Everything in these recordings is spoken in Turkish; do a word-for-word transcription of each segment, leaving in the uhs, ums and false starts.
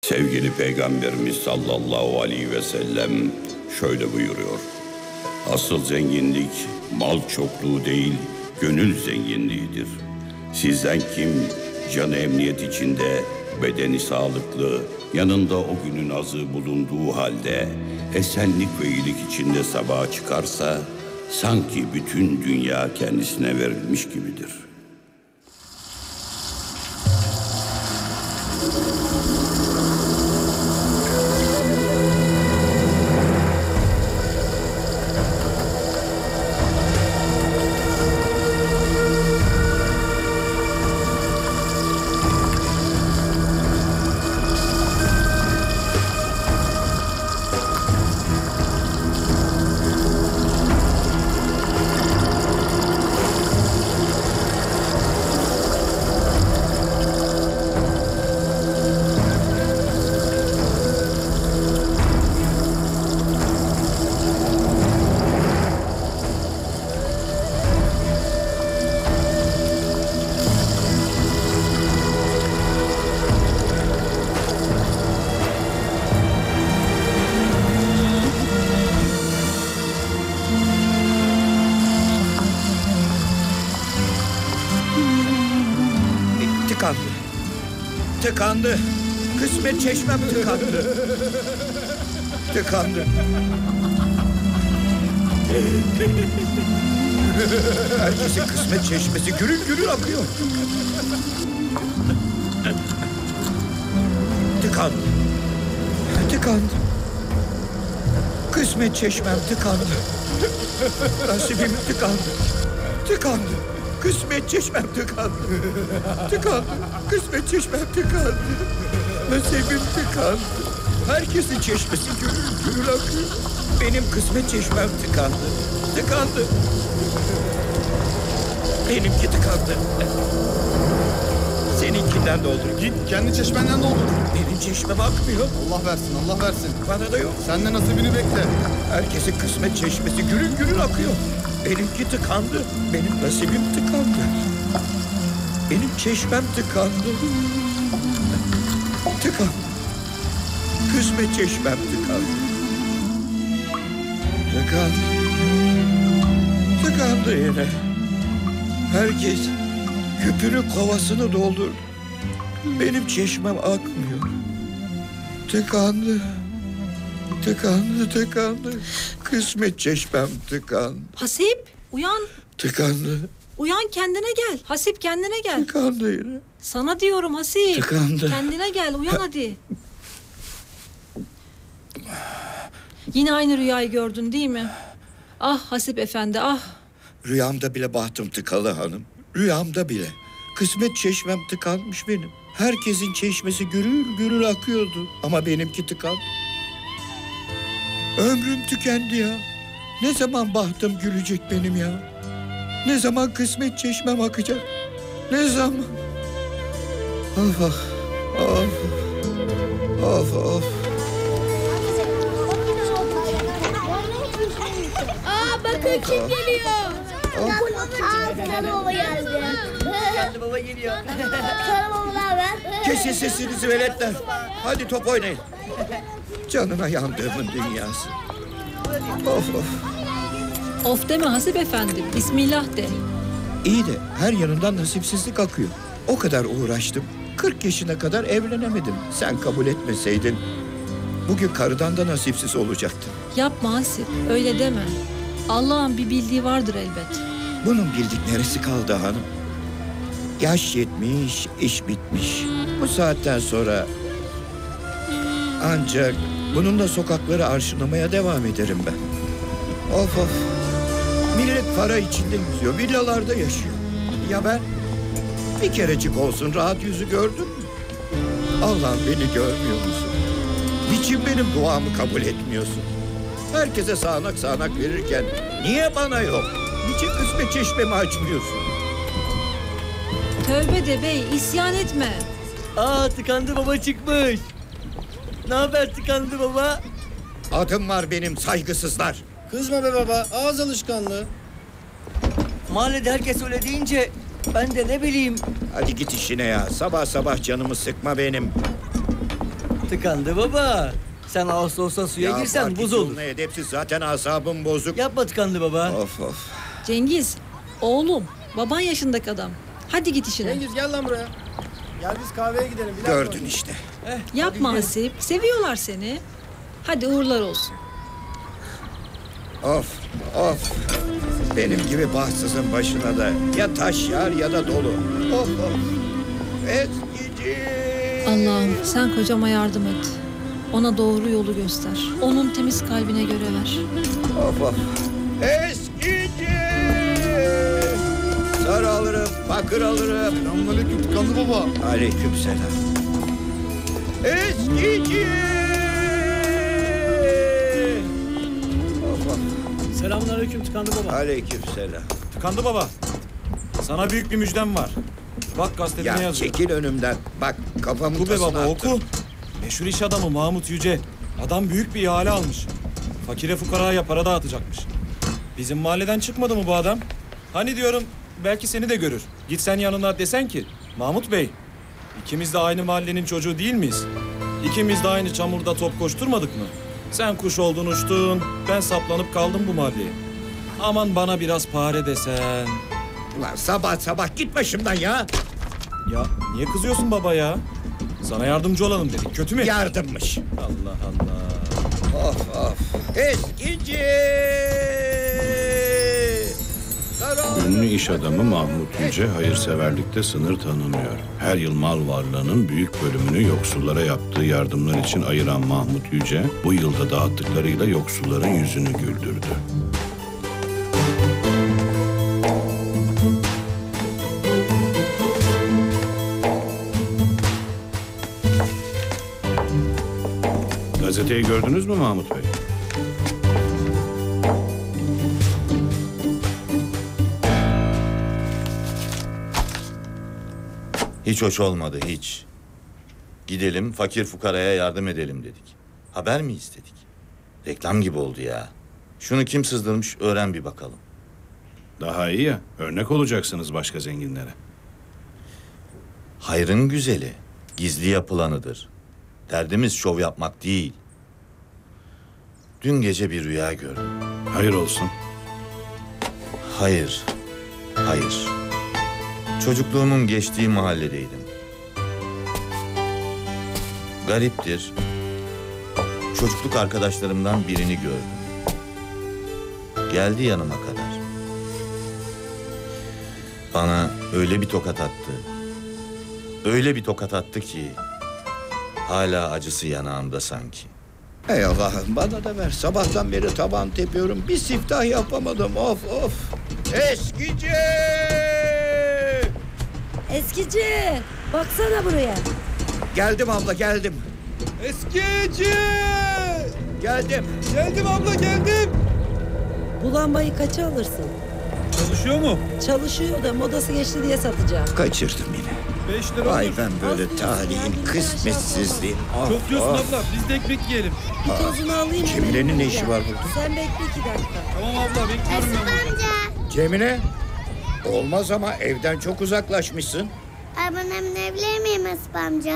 Sevgili Peygamberimiz sallallahu aleyhi ve sellem şöyle buyuruyor. Asıl zenginlik mal çokluğu değil, gönül zenginliğidir. Sizden kim canı emniyet içinde, bedeni sağlıklı, yanında o günün azı bulunduğu halde esenlik ve iyilik içinde sabaha çıkarsa sanki bütün dünya kendisine verilmiş gibidir. Tıkandı. Tıkandı. Kısmet çeşmem tıkandı. Tıkandı. Herkesin kısmet çeşmesi gürül gürül akıyor. Tıkandı. Tıkandı. Kısmet çeşmem tıkandı. Nasibim tıkandı. Tıkandı. Kısmet çeşmem tıkandı. Tıkandı. Kısmet çeşmem tıkandı. Nasibim tıkandı. Herkesin çeşmesi gürül gürül akıyor. Benim kısmet çeşmem tıkandı. Tıkandı. Benimki tıkandı. Seninkinden doldur. Git kendi çeşmenden doldur. Benim çeşmem akmıyor. Allah versin, Allah versin. Bana da yok. Sen de nasibini bekle. Herkesin kısmet çeşmesi gürül gürül akıyor. Benimki tıkandı. Benim nasibim tıkandı. Benim çeşmem tıkandı. Tıkandı. Kısmet çeşmem tıkandı. Tıkandı. Tıkandı yine. Herkes küpünü kovasını doldurdu. Benim çeşmem akmıyor. Tıkandı. Tıkandı, tıkandı. Kısmet çeşmem tıkandı. Hasip, uyan. Tıkandı. Uyan, kendine gel. Hasip, kendine gel. Tıkandı yine. Sana diyorum Hasip. Tıkandı. Kendine gel, uyan hadi. Yine aynı rüyayı gördün değil mi? Ah Hasip efendi, ah. Rüyamda bile bahtım tıkalı hanım. Rüyamda bile. Kısmet çeşmem tıkanmış benim. Herkesin çeşmesi gürül gürül akıyordu. Ama benimki tıkandı. Ömrüm tükendi ya. Ne zaman bahtım gülecek benim ya? Ne zaman kısmet çeşmem akacak? Ne zaman? Of of. Of. Of of. Aa bakın kim geliyor? Aa Kara Baba geldi. Kara Baba geliyor. Kara Baba ne haber? Kesin sesinizi veletler. Hadi top oynayın. Canına yandığımın dünyası. Of of. Of deme Hasip efendi, bismillah de. İyi de her yanından nasipsizlik akıyor. O kadar uğraştım. Kırk yaşına kadar evlenemedim. Sen kabul etmeseydin bugün karıdan da nasipsiz olacaktım. Yapma Hasip, öyle deme. Allah'ın bir bildiği vardır elbet. Bunun bildik neresi kaldı hanım? Yaş yetmiş, iş bitmiş. Bu saatten sonra ancak bununla sokakları arşınlamaya devam ederim ben. Of of. Millet para içinde yüzüyor, villalarda yaşıyor. Ya ben? Bir kerecik olsun rahat yüzü gördüm mü? Allah'ım beni görmüyor musun? Niçin benim duamı kabul etmiyorsun? Herkese sağanak sağanak verirken niye bana yok? Niçin kısmet çeşmemi açmıyorsun? Tövbe de bey, isyan etme. Aa tıkandı baba çıkmış. Ne haber tıkandı baba? Adım var benim saygısızlar. Kızma be baba, ağız alışkanlığı. Mahallede herkes öyle deyince ben de ne bileyim. Hadi git işine ya. Sabah sabah canımı sıkma benim. Tıkandı baba. Sen Ağustos'ta suya girsen Fatih buz olur. yoluna edepsiz, zaten asabım bozuk. Yapma tıkandı baba. Of of. Cengiz, oğlum, baban yaşındaki adam. Hadi git işine. Cengiz gel lan buraya. Gel biz kahveye gidelim. Bilal Gördün koy. işte. Yapma Hasip, seviyorlar seni. Hadi uğurlar olsun. Of of. Benim gibi bahtsızın başına da ya taş yağar ya da dolu. Of of. Eskici. Allah'ım sen kocama yardım et. Ona doğru yolu göster. Onun temiz kalbine göre ver. Of of. Eskici. Sarı alırım, bakır alırım. Selamünaleyküm tıkandı baba. Aleykümselam. Eskici. Of of. Selamünaleyküm tıkandı baba. Aleykümselam. Tıkandı baba. Sana büyük bir müjdem var. Bak gazetede ne Ya yazıyor. çekil önümden. Bak kafamı Oku be tasına baba attın. oku. Meşhur iş adamı Mahmut Yüce. Adam büyük bir ihale almış. Fakire fukaraya para dağıtacakmış. Bizim mahalleden çıkmadı mı bu adam? Hani diyorum belki seni de görür. Git sen yanına desen ki Mahmut Bey, ikimiz de aynı mahallenin çocuğu değil miyiz? İkimiz de aynı çamurda top koşturmadık mı? Sen kuş oldun uçtun, ben saplanıp kaldım bu mahalleye. Aman bana biraz pare desen. Ulan sabah sabah git başımdan ya. Ya niye kızıyorsun baba ya? Sana yardımcı olalım dedik. Kötü mü? Yardımmış. Allah Allah. Of of. Eskici. Ünlü iş adamı Mahmut Yüce hayırseverlikte sınır tanımıyor. Her yıl mal varlığının büyük bölümünü yoksullara yaptığı yardımlar için ayıran Mahmut Yüce, bu yılda dağıttıklarıyla yoksulların yüzünü güldürdü. Gazeteyi gördünüz mü Mahmut Bey? Hiç hoş olmadı, hiç. Gidelim, fakir fukaraya yardım edelim dedik. Haber mi istedik? Reklam gibi oldu ya. Şunu kim sızdırmış, öğren bir bakalım. Daha iyi ya, örnek olacaksınız başka zenginlere. Hayrın güzeli, gizli yapılanıdır. Derdimiz şov yapmak değil. Dün gece bir rüya gördüm. Hayır olsun. Hayır, hayır. Çocukluğumun geçtiği mahalledeydim. Gariptir. Çocukluk arkadaşlarımdan birini gördüm. Geldi yanıma kadar. Bana öyle bir tokat attı. Öyle bir tokat attı ki hala acısı yanağımda sanki. Ey Allah'ım bana da ver. Sabahtan beri taban tepiyorum. Bir siftah yapamadım. Of of. Eskici. Eskici. Baksana buraya. Geldim abla geldim. Eskici. Geldim. Geldim abla geldim. Bu lambayı kaça alırsın? Çalışıyor mu? Çalışıyor da modası geçti diye satacağım. Kaçırdım yine. Beş lira Vay olur. ben böyle talihin kısmetsizliğin. Of, Çok diyorsun of. abla. Biz de ekmek yiyelim. Bir tozunu alayım. Cemile'nin hemen ne işi gel. var burada? Sen bekle iki dakika. Tamam abla bekliyorum ben burada. Cemile. Olmaz ama evden çok uzaklaşmışsın. Ay ben evlenebilir miyim Asip amca?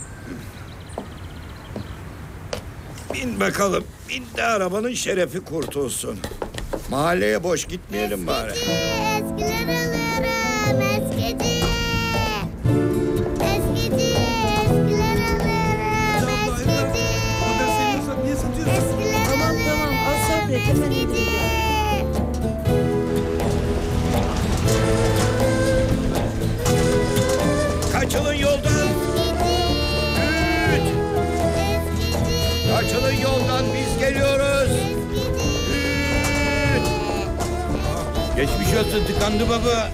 Bin bakalım. Bin de arabanın şerefi kurtulsun. Mahalleye boş gitmeyelim bari. Eskiler alırım. Eskici. Eskici. Eskiler alırım. Eskici. Bu kadar seviyorsan niye satıyorsun? Eskiler Tamam alırım. tamam az sabret hemen indireceğim. Kaçılın yoldan. Üç. Kaçılın yoldan biz geliyoruz. Üç. Geçmiş olsun tıkandı baba.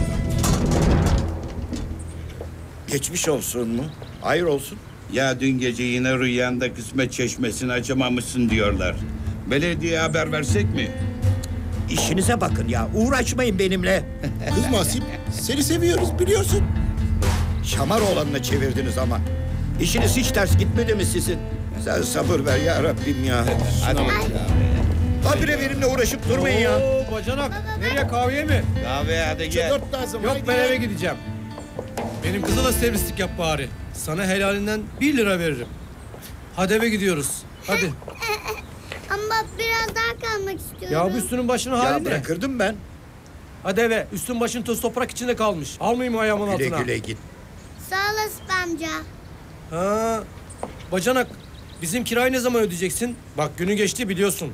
Geçmiş olsun mu? Hayır olsun. Ya dün gece yine rüyanda kısmet çeşmesini açamamışsın diyorlar. Belediye haber versek mi? İşinize bakın ya. Uğraşmayın benimle. Kızma Asip. Seni seviyoruz biliyorsun. Şamar olanına çevirdiniz ama. İşiniz hiç ters gitmedi mi sizin? Sen sabır ver ya Rabbim ya. Hadi. Habire benimle uğraşıp durmayın ya. Oo bacanak. Nereye kahveye mi? Kahve hadi gel. Dört lazım. Yok ben eve gideceğim. Benim kıza da servislik yap bari. Sana helalinden bir lira veririm. Hadi eve gidiyoruz. Hadi. Ama biraz daha kalmak istiyorum. Ya bu üstünün başının Ya hali ne? bırakırdım ben. Hadi eve. Üstün başın toz toprak içinde kalmış. Almayayım ayağımın Güle altına. güle git. Sağ olasın amca. Ha. Bacanak. Bizim kirayı ne zaman ödeyeceksin? Bak günü geçti biliyorsun.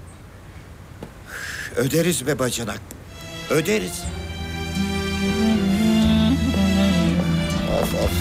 Öderiz be bacanak. Öderiz. Of of.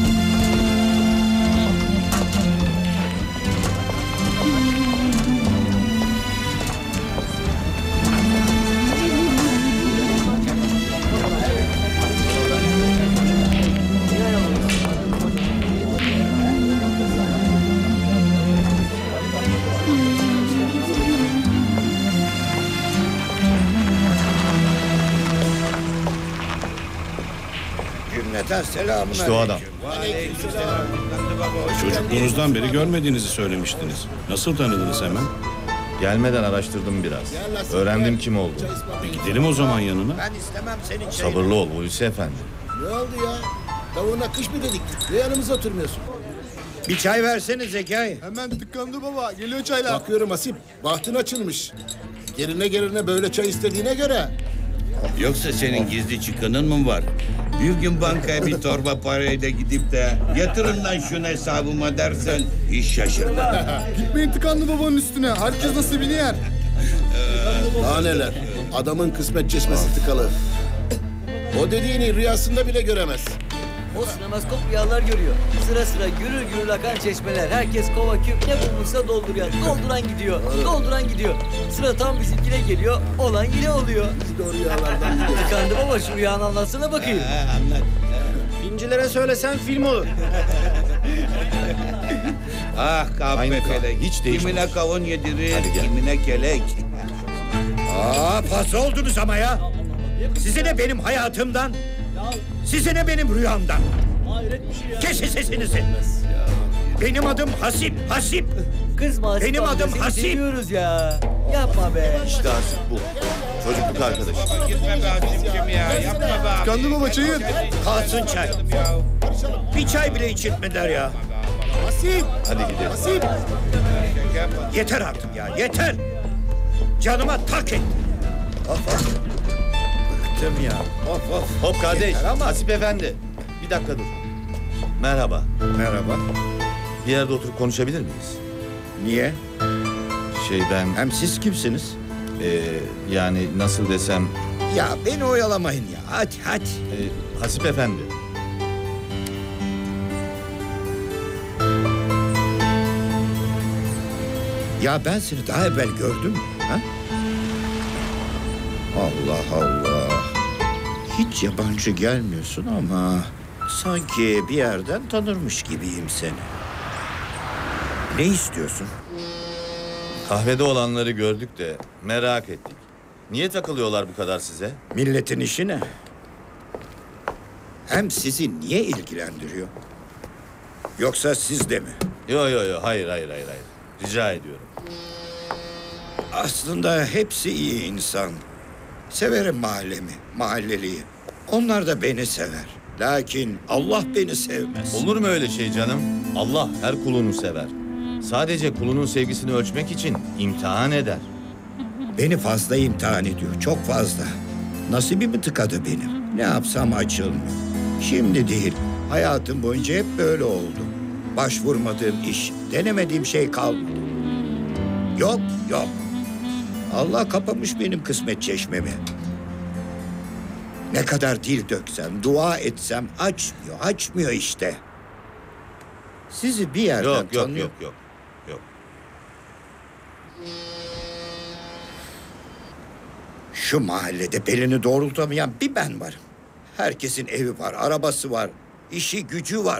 Cümleten selamun İşte o adam. Çocukluğunuzdan beri görmediğinizi söylemiştiniz. Nasıl tanıdınız hemen? Gelmeden araştırdım biraz. Öğrendim kim oldu. E gidelim o zaman yanına. Ben istemem senin çayını. Sabırlı ol Hulusi Efendi. Ne oldu ya? Tavuğuna kış mı dedik? Niye yanımıza oturmuyorsun? Bir çay versene Zekai. Hemen tıkandı baba. Geliyor çaylar. Bakıyorum Asip. Bahtın açılmış. Gerine gerine böyle çay istediğine göre. Yoksa senin gizli çıkının mı var? Bir gün bankaya bir torba parayla gidip de yatırın lan şunu hesabıma dersen hiç şaşırma. Gitmeyin tıkandı babanın üstüne. Herkes nasibini yer. Daha neler? Adamın kısmet çeşmesi tıkalı. O dediğini rüyasında bile göremez. O sinemaskop rüyalar görüyor. Sıra sıra gürül gürül akan çeşmeler. Herkes kova küp ne bulmuşsa dolduruyor. Dolduran gidiyor. Dolduran gidiyor. Sıra tam bizimkine geliyor. Olan yine oluyor. Biz de o rüyalardan gidiyoruz. Tıkandı baba şu rüyanı anlatsana bakayım. Anlat. Filmcilere söylesen film olur. Ah kahpe Aynı kahve, felek. hiç değişmemiş. Kimine kavun yedirir, Hadi gel. kimine kelek. Aa fazla oldunuz ama ya. Size ne benim hayatımdan, size ne benim rüyamdan. Kesin sesinizi. Benim adım Hasip, Hasip. Kızma Hasip Benim amca, adım seni Hasip. seviyoruz ya. Yapma be. İşte Hasip bu. Çocukluk arkadaşı. Gitme be Hasim'cim ya, yapma be. Tıkandı baba çayın. Kalsın çay. Bir çay bile içirtmediler ya. Hadi gidelim. Yeter artık ya, yeter. Canıma tak et. Of of. Bıktım ya, of of. Hop kardeş. Yeter ama- Hasip Efendi. Bir dakika dur. Merhaba. Merhaba. Bir yerde oturup konuşabilir miyiz? Niye? Şey ben... Hem siz kimsiniz? Ee, yani nasıl desem... Ya beni oyalamayın ya. Hadi hadi. E, Hasip Efendi. Ya ben seni daha evvel gördüm mü? Ha? Allah Allah. Hiç yabancı gelmiyorsun ama sanki bir yerden tanırmış gibiyim seni. Ne istiyorsun? Kahvede olanları gördük de merak ettik. Niye takılıyorlar bu kadar size? Milletin işi ne? Hem sizi niye ilgilendiriyor? Yoksa siz de mi? Yo yo yo hayır hayır hayır hayır. Rica ediyorum. Aslında hepsi iyi insan. Severim mahallemi, mahalleliyi. Onlar da beni sever. Lakin Allah beni sevmez. Olur mu öyle şey canım? Allah her kulunu sever. Sadece kulunun sevgisini ölçmek için imtihan eder. Beni fazla imtihan ediyor, çok fazla. Nasibimi tıkadı benim. Ne yapsam açılmıyor. Şimdi değil, hayatım boyunca hep böyle oldu. Başvurmadığım iş, denemediğim şey kalmadı. Yok, yok. Allah kapamış benim kısmet çeşmemi. Ne kadar dil döksem, dua etsem açmıyor, açmıyor işte. Sizi bir yerden Yok yok tanıyor. yok yok. Yok. Şu mahallede belini doğrultamayan bir ben varım. Herkesin evi var, arabası var, işi gücü var.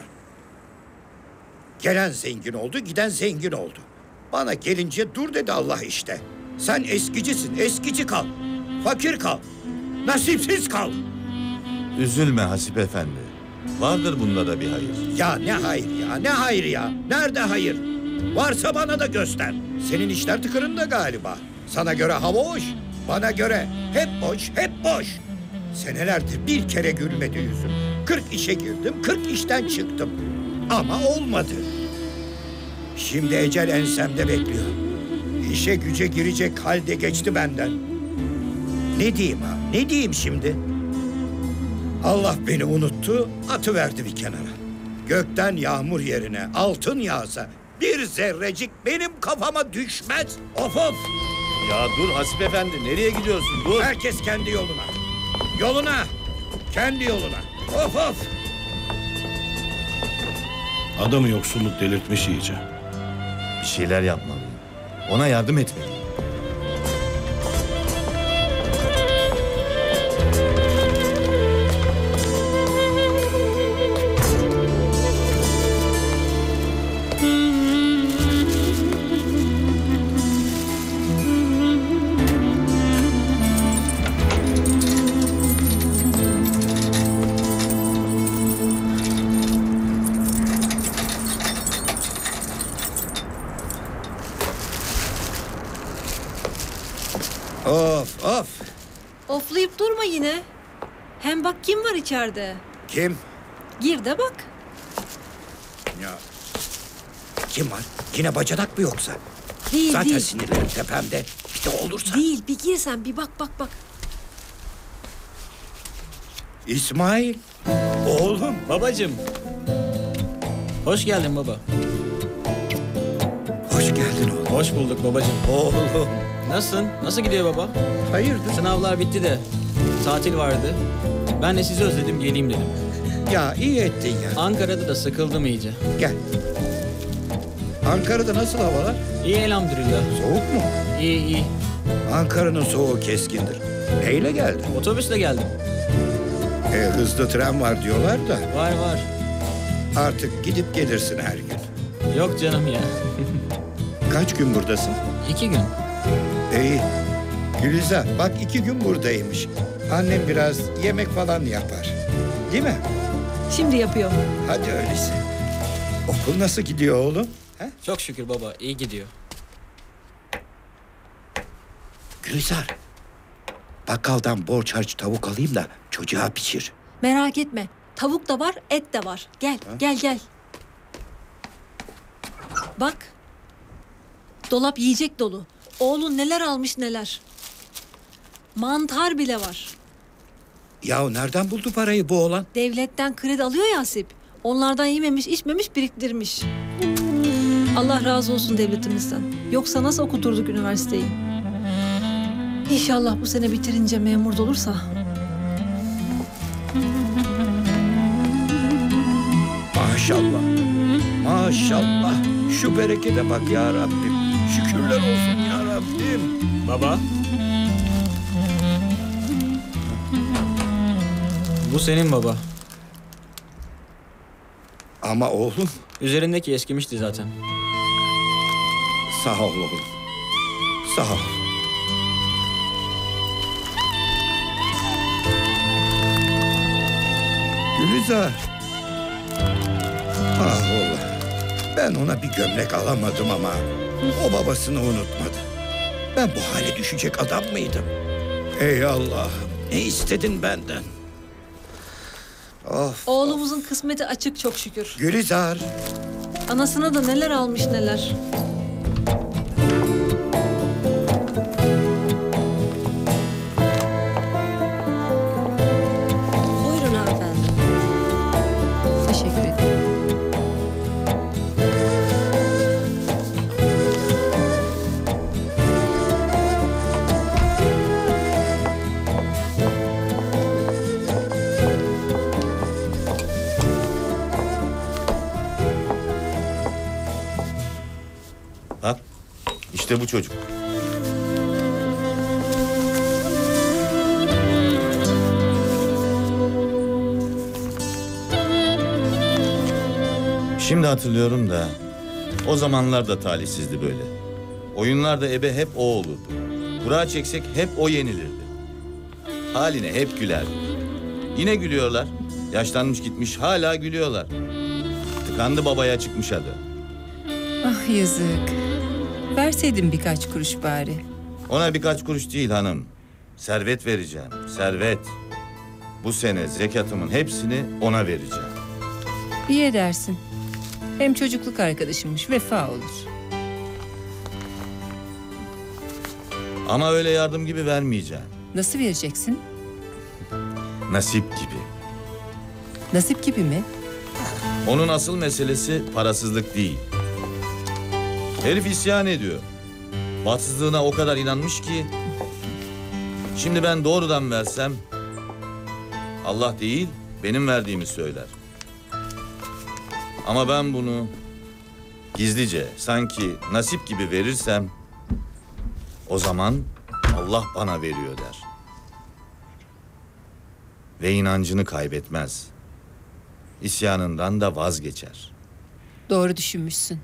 Gelen zengin oldu, giden zengin oldu. Bana gelince dur dedi Allah işte. Sen eskicisin, eskici kal. Fakir kal. Nasipsiz kal. Üzülme Hasip Efendi. Vardır bunda da bir hayır. Ya ne hayır ya, ne hayır ya? Nerede hayır? Varsa bana da göster. Senin işler tıkırında galiba. Sana göre hava hoş, bana göre hep boş, hep boş. Senelerdir bir kere gülmedi yüzüm. Kırk işe girdim, kırk işten çıktım. Ama olmadı. Şimdi ecel ensemde bekliyor. İşe güce girecek halde geçti benden. Ne diyeyim ha? Ne diyeyim şimdi? Allah beni unuttu, atıverdi bir kenara. Gökten yağmur yerine altın yağsa bir zerrecik benim kafama düşmez. Of of! Ya dur Hasip Efendi, nereye gidiyorsun? Dur. Herkes kendi yoluna. Yoluna, kendi yoluna. Of of! Adamı yoksulluk delirtmiş iyice. Bir şeyler yapmalıyım. Ona yardım etmeliyim. Of of! Oflayıp durma yine. Hem bak kim var içeride. Kim? Gir de bak. Ya. Kim var? Yine bacanak mı yoksa? Değil Zaten değil. sinirlerim tepemde. Bir de olursa. Değil bir gir sen bir bak bak bak. İsmail. Oğlum. Babacığım. Hoş geldin baba. Hoş geldin oğlum. Hoş bulduk babacığım. Oğlum. Nasılsın? Nasıl gidiyor baba? Hayırdır? Sınavlar bitti de tatil vardı. Ben de sizi özledim geleyim dedim. Ya iyi ettin ya. Ankara'da da sıkıldım iyice. Gel. Ankara'da nasıl havalar? İyi elhamdülillah. Soğuk mu? İyi iyi. Ankara'nın soğuğu keskindir. Neyle geldin? Otobüsle geldim. E, hızlı tren var diyorlar da. Var var. Artık gidip gelirsin her gün. Yok canım ya. Kaç gün buradasın? İki gün. İyi. Gülizar bak iki gün buradaymış. Annem biraz yemek falan yapar. Değil mi? Şimdi yapıyor. Hadi öyleyse. Okul nasıl gidiyor oğlum? He? Çok şükür baba iyi gidiyor. Gülizar. Bakkaldan borç harç tavuk alayım da çocuğa pişir. Merak etme. Tavuk da var, et de var. Gel, Ha? gel, gel. Bak. Dolap yiyecek dolu. Oğlun neler almış neler. Mantar bile var. Ya nereden buldu parayı bu oğlan? Devletten kredi alıyor ya Hasip. Onlardan yememiş, içmemiş, biriktirmiş. Allah razı olsun devletimizden. Yoksa nasıl okuturduk üniversiteyi? İnşallah bu sene bitirince memur da olursa. Maşallah. Maşallah. Şu berekete bak ya Rabbim. Şükürler olsun ya Rabbim. Baba. Bu senin baba. Ama oğlum. Üzerindeki eskimişti zaten. Sağ ol oğlum. Sağ ol. Gülizar. Ah oğlum. Ben ona bir gömlek alamadım ama o babasını unutmadı. Ben bu hale düşecek adam mıydım? Ey Allah'ım, ne istedin benden? Of. Oğlumuzun kısmeti açık çok şükür. Gülizar. Anasına da neler almış neler. Buyurun hanımefendi. Teşekkür ederim. Bak, işte bu çocuk. Şimdi hatırlıyorum da o zamanlar da talihsizdi böyle. Oyunlarda ebe hep o olurdu. Kura çeksek hep o yenilirdi. Haline hep gülerdi. Yine gülüyorlar. Yaşlanmış gitmiş hala gülüyorlar. Tıkandı babaya çıkmış adı. Ah yazık. Verseydin birkaç kuruş bari. Ona birkaç kuruş değil hanım. Servet vereceğim, servet. Bu sene zekatımın hepsini ona vereceğim. İyi edersin. Hem çocukluk arkadaşımmış, vefa olur. Ama öyle yardım gibi vermeyeceğim. Nasıl vereceksin? Nasip gibi. Nasip gibi mi? Onun asıl meselesi parasızlık değil. Herif isyan ediyor. Bahtsızlığına o kadar inanmış ki... Şimdi ben doğrudan versem... Allah değil, benim verdiğimi söyler. Ama ben bunu... gizlice, sanki nasip gibi verirsem... O zaman Allah bana veriyor der. Ve inancını kaybetmez. İsyanından da vazgeçer. Doğru düşünmüşsün.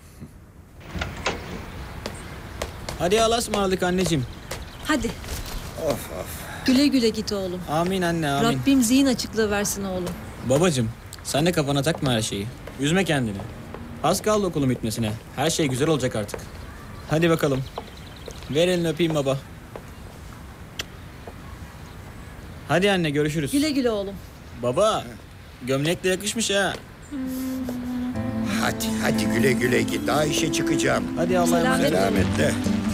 Hadi Allah'a ısmarladık anneciğim. Hadi Of of. güle güle git oğlum. Amin anne amin. Rabbim zihin açıklığı versin oğlum. Babacığım sen de kafana takma her şeyi. Üzme kendini. Az kaldı okulun bitmesine. Her şey güzel olacak artık. Hadi bakalım. Ver elini öpeyim baba. Hadi anne görüşürüz. Güle güle oğlum. Baba gömlek de yakışmış ha. Hadi hadi güle güle git. Daha işe çıkacağım. Hadi Allah'a emanet. Selametle.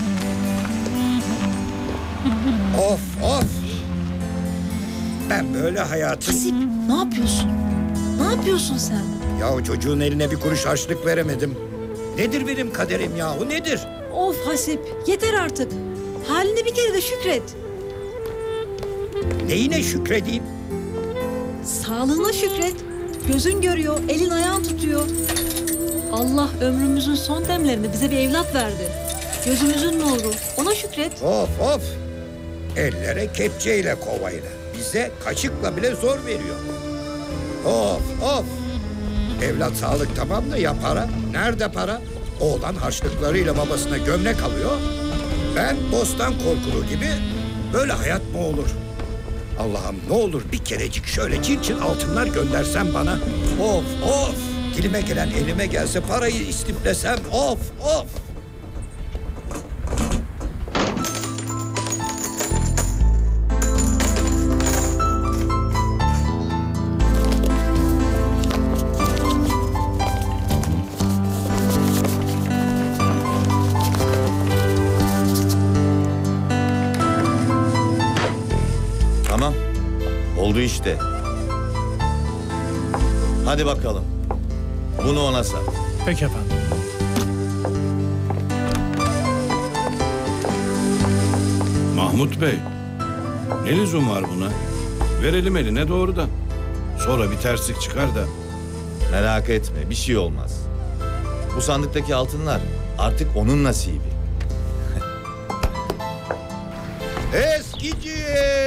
Of of. Ben böyle hayatım... Hasip ne yapıyorsun? Ne yapıyorsun sen? Yahu çocuğun eline bir kuruş harçlık veremedim. Nedir benim kaderim yahu nedir? Of Hasip yeter artık. Haline bir kere de şükret. Neyine şükredeyim? Sağlığına şükret. Gözün görüyor, elin ayağın tutuyor. Allah ömrümüzün son demlerini bize bir evlat verdi. Gözümüzün nuru. Ona şükret. Of of. Ellere kepçeyle kovayla. Bize kaşıkla bile zor veriyor. Of of. Evlat sağlık tamam da ya para? Nerede para? Oğlan harçlıklarıyla babasına gömlek alıyor. Ben bostan korkulu gibi böyle hayat mı olur? Allah'ım ne olur bir kerecik şöyle çin çin altınlar göndersen bana. Of of. Dilime gelen elime gelse parayı istiplesem. Of of. Tamam. Oldu işte. Hadi bakalım. Bunu ona sat. Peki efendim. Mahmut Bey, ne lüzum var buna? Verelim eline doğrudan. Sonra bir terslik çıkar da. Merak etme, bir şey olmaz. Bu sandıktaki altınlar artık onun nasibi. Eskici!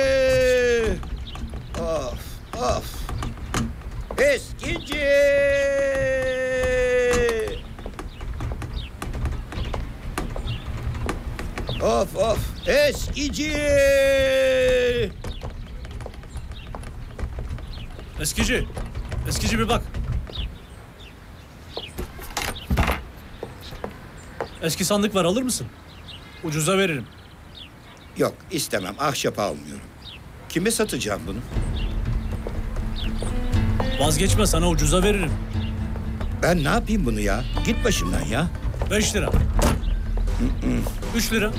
Of of. Eskici! Of of. Eskici! Eskici. Eskici bir bak. Eski sandık var alır mısın? Ucuza veririm. Yok istemem. Ahşap almıyorum. Kime satacağım bunu? Vazgeçme sana ucuza veririm. Ben ne yapayım bunu ya? Git başımdan ya. Beş lira. Üç lira.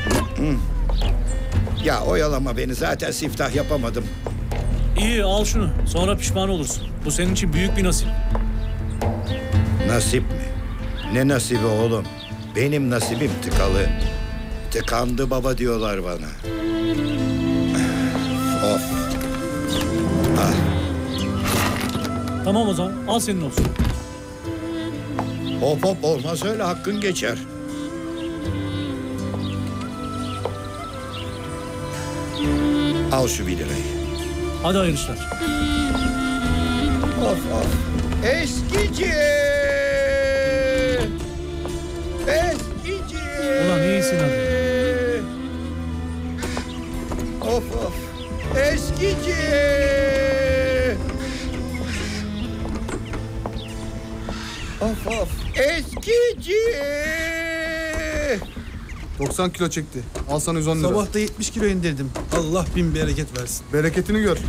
Ya oyalama beni. Zaten siftah yapamadım. İyi al şunu. Sonra pişman olursun. Bu senin için büyük bir nasip. Nasip mi? Ne nasibi oğlum? Benim nasibim tıkalı. Tıkandı baba diyorlar bana. Of. Ah. Tamam o zaman al senin olsun. Hop hop olmaz öyle hakkın geçer. Al şu bir lirayı. Hadi hayırlı işler. Of of. Eskici! Eskici! Ulan iyisin hadi. Of of. Eskici! Of of. Eskici! doksan kilo çekti. Al sana yüz on lira. Sabah da yetmiş kilo indirdim. Allah bin bereket versin. Bereketini gör.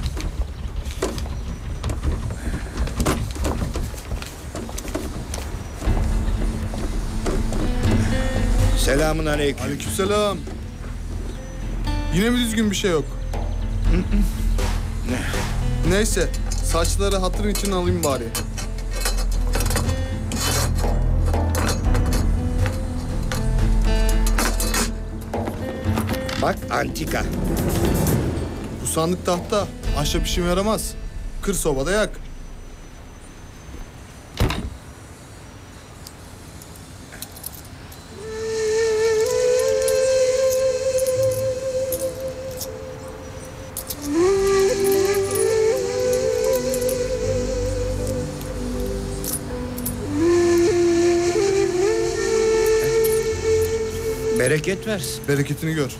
Selamun aleyküm. Aleykümselam. Yine mi düzgün bir şey yok? Neyse, saçları hatırın için alayım bari. Bak antika. Bu sandık tahta. Ahşap işime yaramaz. Kır sobada yak. Bereket versin. Bereketini gör.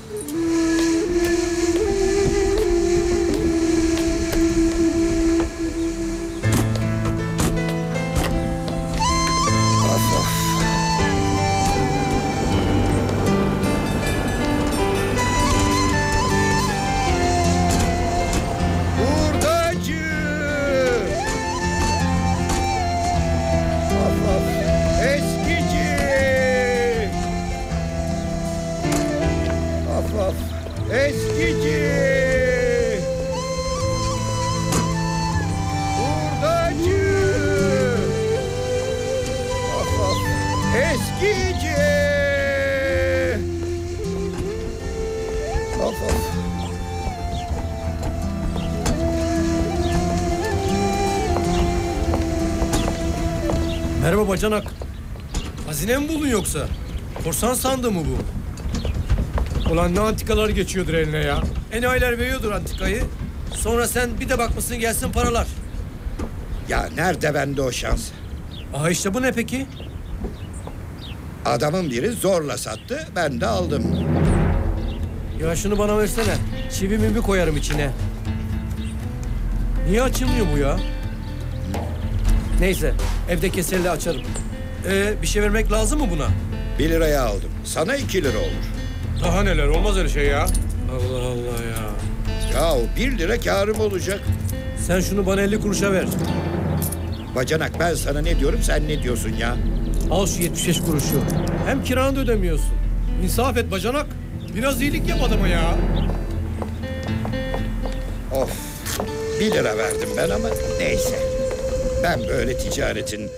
Hurdacı! Of of! Eskici! Of of! Eskici! Hurdacı! Of of! Eskici! Of of! Merhaba bacanak. Hazine mi buldun yoksa? Korsan sandığı mı bu? Ulan ne antikalar geçiyordur eline ya. Enayiler veriyordur antikayı. Sonra sen bir de bakmışsın gelsin paralar. Ya nerede bende o şans? Aha işte bu ne peki? Adamın biri zorla sattı, ben de aldım. Ya şunu bana versene. Çivimi bir koyarım içine. Niye açılmıyor bu ya? Neyse, evde keserle açarım. Ee, bir şey vermek lazım mı buna? Bir liraya aldım. Sana iki lira olur. Daha neler, olmaz öyle şey ya. Allah Allah ya. Yahu bir lira kârım olacak. Sen şunu bana elli kuruşa ver. Bacanak ben sana ne diyorum, sen ne diyorsun ya? Al şu yetmiş beş kuruşu. Hem kiranı da ödemiyorsun. İnsaf et bacanak. Biraz iyilik yap adama ya. Of, bir lira verdim ben ama neyse. Ben böyle ticaretin...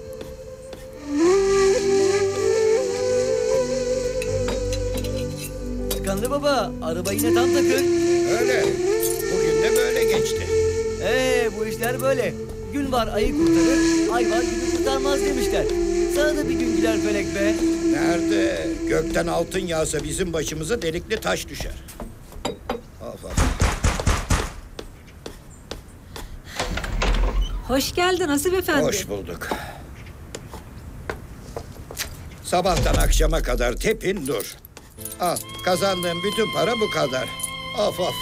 Tıkanlı baba, araba yine tam takır. Öyle, bugün de böyle geçti. Ee, bu işler böyle. Gün var ayı kurtarır, ay var günü kurtarmaz demişler. Sana da bir gün gider felek be. Nerede? Gökten altın yağsa bizim başımıza delikli taş düşer. Of of. Hoş geldin Hasip Efendi. Hoş bulduk. Sabahtan akşama kadar tepin dur. Al, kazandığım bütün para bu kadar. Of of.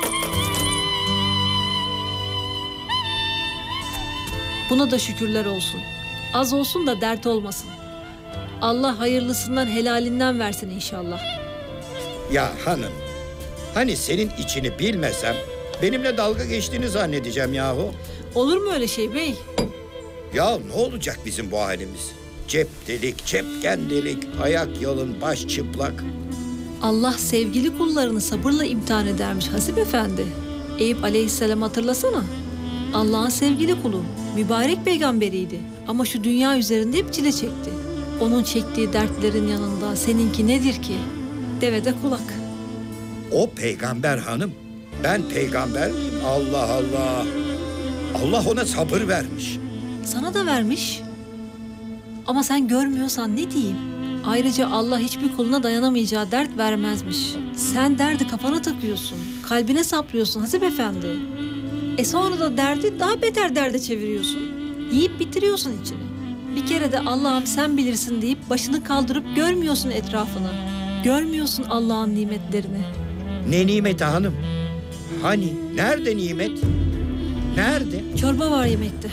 Buna da şükürler olsun. Az olsun da dert olmasın. Allah hayırlısından helalinden versin inşallah. Ya hanım, hani senin içini bilmesem benimle dalga geçtiğini zannedeceğim yahu. Olur mu öyle şey bey? Ya ne olacak bizim bu halimiz? Cep delik, cepken delik, ayak yalın, baş çıplak. Allah sevgili kullarını sabırla imtihan edermiş Hasip Efendi. Eyüp Aleyhisselam hatırlasana. Allah'ın sevgili kulu, mübarek peygamberiydi. Ama şu dünya üzerinde hep çile çekti. Onun çektiği dertlerin yanında seninki nedir ki? Devede kulak. O peygamber hanım. Ben peygamber miyim? Allah Allah. Allah ona sabır vermiş. Sana da vermiş. Ama sen görmüyorsan ne diyeyim? Ayrıca Allah hiçbir kuluna dayanamayacağı dert vermezmiş. Sen derdi kafana takıyorsun. Kalbine saplıyorsun Hasip Efendi. E sonra da derdi daha beter derde çeviriyorsun. Yiyip bitiriyorsun içini. Bir kere de Allah'ım sen bilirsin deyip başını kaldırıp görmüyorsun etrafını. Görmüyorsun Allah'ın nimetlerini. Ne nimeti hanım? Hani? Nerede nimet? Nerede? Çorba var yemekte.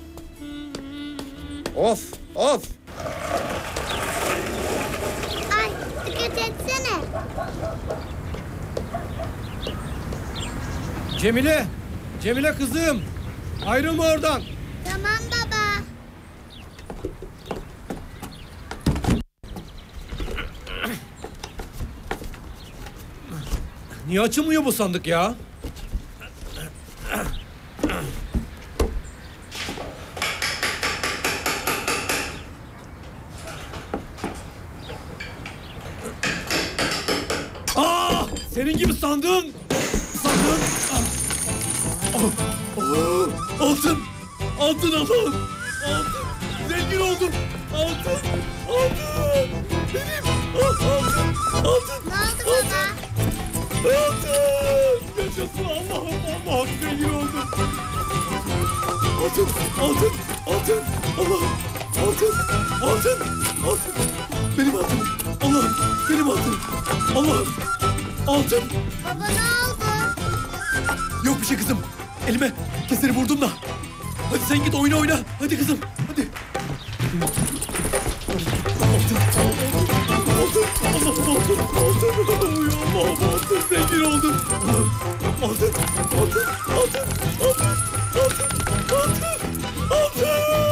Of, of. Ay dikkat etsene. Cemile, Cemile kızım. Ayrılma oradan. Tamam baba. Niye açılmıyor bu sandık ya? Aa! Senin gibi sandığın! Sandığın! Ah! Oh! Altın! Altın Allah'ım! Altın! Zengin oldum! Altın! Altın! Benim! Ah, altın! Altın! Ne oldu baba? Altın! Yaşasın Allah'ım! Allah'ım zengin oldum! Altın! Altın! Altın! Allah'ım! Altın! Altın! Altın! Benim altınım! Allah'ım! Benim altınım! Allah'ım! Altın! Baba ne oldu? Yok bir şey kızım. Elime keseri vurdum da. Hadi sen git oyna oyna. Hadi kızım. Hadi. Altın. Altın. Allah'ım altın. Altın. Allah'ım altın. Zengin oldum. Altın. Altın. Altın. Altın. Altın. Altın. Altın.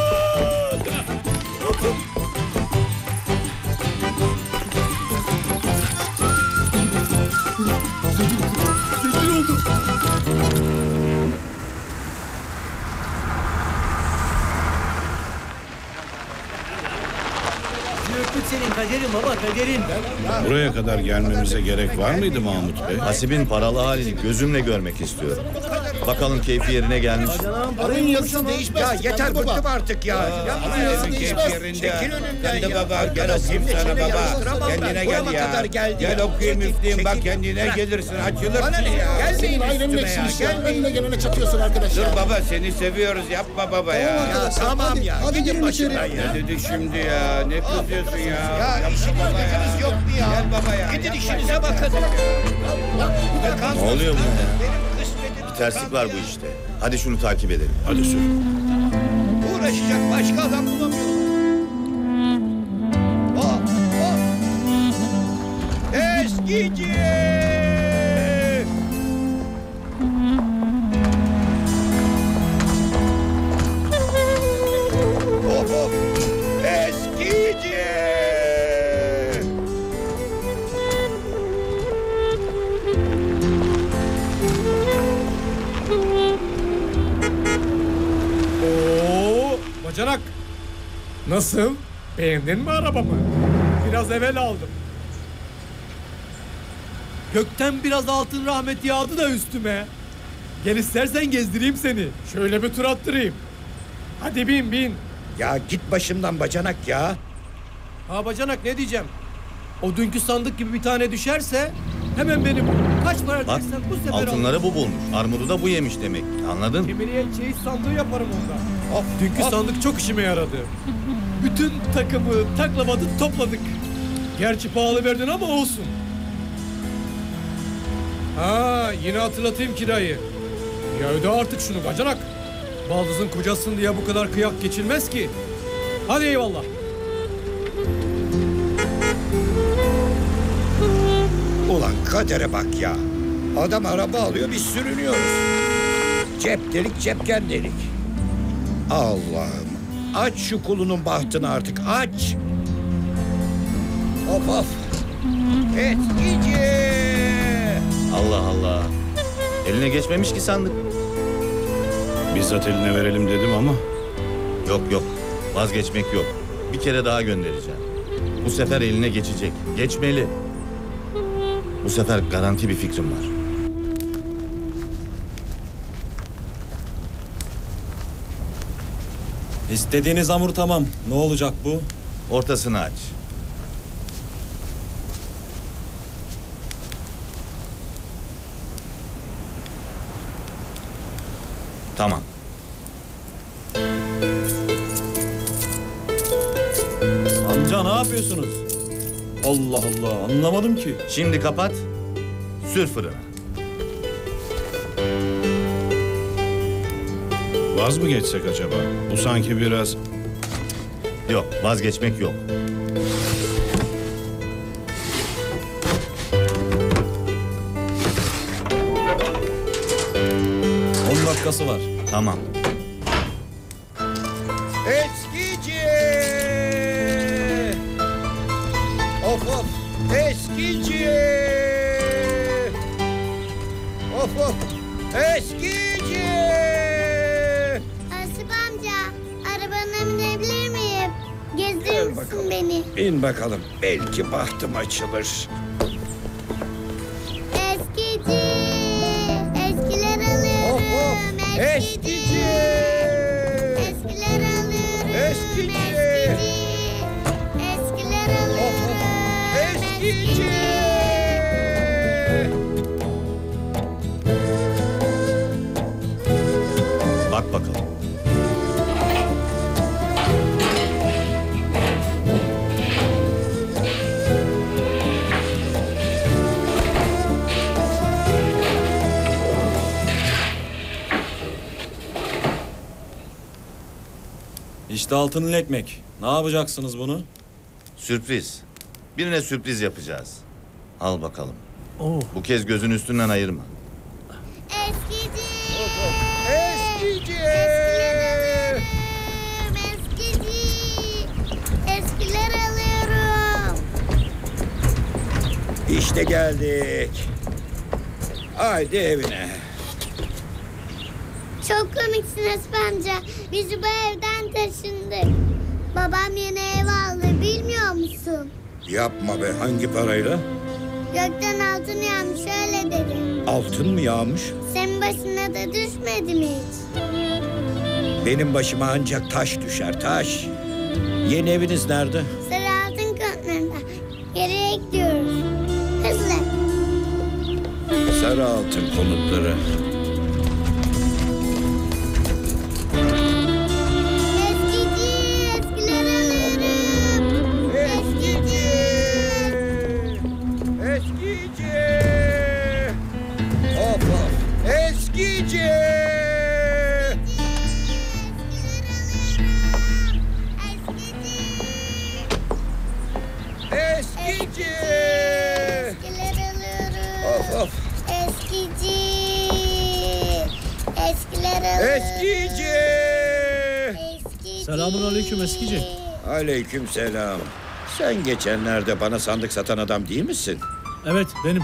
Altın. Zengin oldum. Öptük senin kaderin baba kaderin. Buraya kadar gelmemize gerek var mıydı Mahmut Bey? Hasib'in paralı halini gözümle görmek istiyorum. Bakalım keyfi yerine gelmiş. Parayın yazısı değişmez. Ya yeter baba. bıktım artık ya. Yapma ya. Yazısı değişmez. Çekil önümden Sen de ya. baba gel okuyayım Şimdi sana içine baba. yarıştıramam ben. Kendine Burama gel kadar ya. geldi Gel ya. okuyayım Çekil, üfleyeyim bak çekil. kendine Bırak. gelirsin açılırsın. Bana ne ya? Senin Gelmeyin ailenin üstüme ya. ekşisi ya. Gelmeyin. Önüne gelene çatıyorsun arkadaş Dur ya. baba seni seviyoruz yapma baba ya. Ya tamam ya. Hadi Gidin girin başımdan içeri. ya. Ne dedi şimdi ya? Ne kızıyorsun ya? Ya Yapma işiniz baba ya. gücünüz yok mu ya? Gel baba ya. Gidin yapma. işinize bakın. Ne oluyor burada ya? Benim kısmetim Bir terslik var bu işte. Hadi şunu takip edelim. Hadi sür. uğraşacak başka adam bulamıyorum. Hop hop. Eskici. Hop hop. Eskici. Oo, bacanak. Nasıl? Beğendin mi arabamı? Biraz evvel aldım. Gökten biraz altın rahmet yağdı da üstüme. Gel istersen gezdireyim seni. Şöyle bir tur attırayım. Hadi bin bin. Ya git başımdan bacanak ya. Ha bacanak ne diyeceğim? O dünkü sandık gibi bir tane düşerse hemen beni bul. Kaç para Bak dersen bu sefer al. altınları bu bulmuş. Armudu da bu yemiş demek. Anladın? Kimiliye çeyiz sandığı yaparım onda. Of, Dünkü of. sandık çok işime yaradı. Bütün takımı taklamadı topladık. Gerçi pahalı verdin ama olsun. Ha yine hatırlatayım kirayı. Ya öde artık şunu bacanak. Baldızın kocasın diye bu kadar kıyak geçilmez ki. Hadi eyvallah. Ulan kadere bak ya. Adam araba alıyor biz sürünüyoruz. Cep delik cepken delik. Allah'ım. Aç şu kulunun bahtını artık aç. Of of. Eskici. Allah Allah. Eline geçmemiş ki sandık. Bizzat eline verelim dedim ama Yok yok. Vazgeçmek yok. Bir kere daha göndereceğim. Bu sefer eline geçecek. Geçmeli. Bu sefer garanti bir fikrim var. İstediğiniz hamur tamam. Ne olacak bu? Ortasını aç. Tamam. Amca ne yapıyorsunuz? Allah Allah anlamadım ki. Şimdi kapat. Sür fırına. vaz mı geçsek acaba? Bu sanki biraz... Yok, vazgeçmek yok. On dakikası var. Tamam. Eskici. Of of. Eskici. Of of. Eskici! Asip amca, arabana binebilir miyim? Gezdirir misin beni? İn bakalım. Belki bahtım açılır. Eskici! Eskiler alıyorum. Of of. Eskici! Eskiler alıyorum. Eskici! Eskiler alıyorum. Eskici! Bak bakalım. İşte altının ekmek. Ne yapacaksınız bunu? Sürpriz. Birine sürpriz yapacağız. Al bakalım. Oo. Bu kez gözün üstünden ayırma. Eskici! Eskici! Eskici! Eskiler alıyorum. İşte geldik. Haydi evine. Çok komiksin Asip amca. Biz bu evden taşındık. Babam yeni ev aldı, bilmiyor musun? Yapma be, hangi parayla? Gökten altın yağmış, öyle dedi. Altın mı yağmış? Senin başına da düşmedi mi hiç? Benim başıma ancak taş düşer, taş. Yeni eviniz nerede? Sarı altın kontlarında. Geriye gidiyoruz. Hızlı. Sarı altın konutları. Eskici, eskiler alıyorum. Eskici! Eskici! Of of! Eskici! Eskici! Eskiler alıyorum. Of of! Eskici. Eskiler alıyorum. Eskici! Selamun aleyküm eskici. Aleyküm selam. Sen geçenlerde bana sandık satan adam değil misin? Evet benim.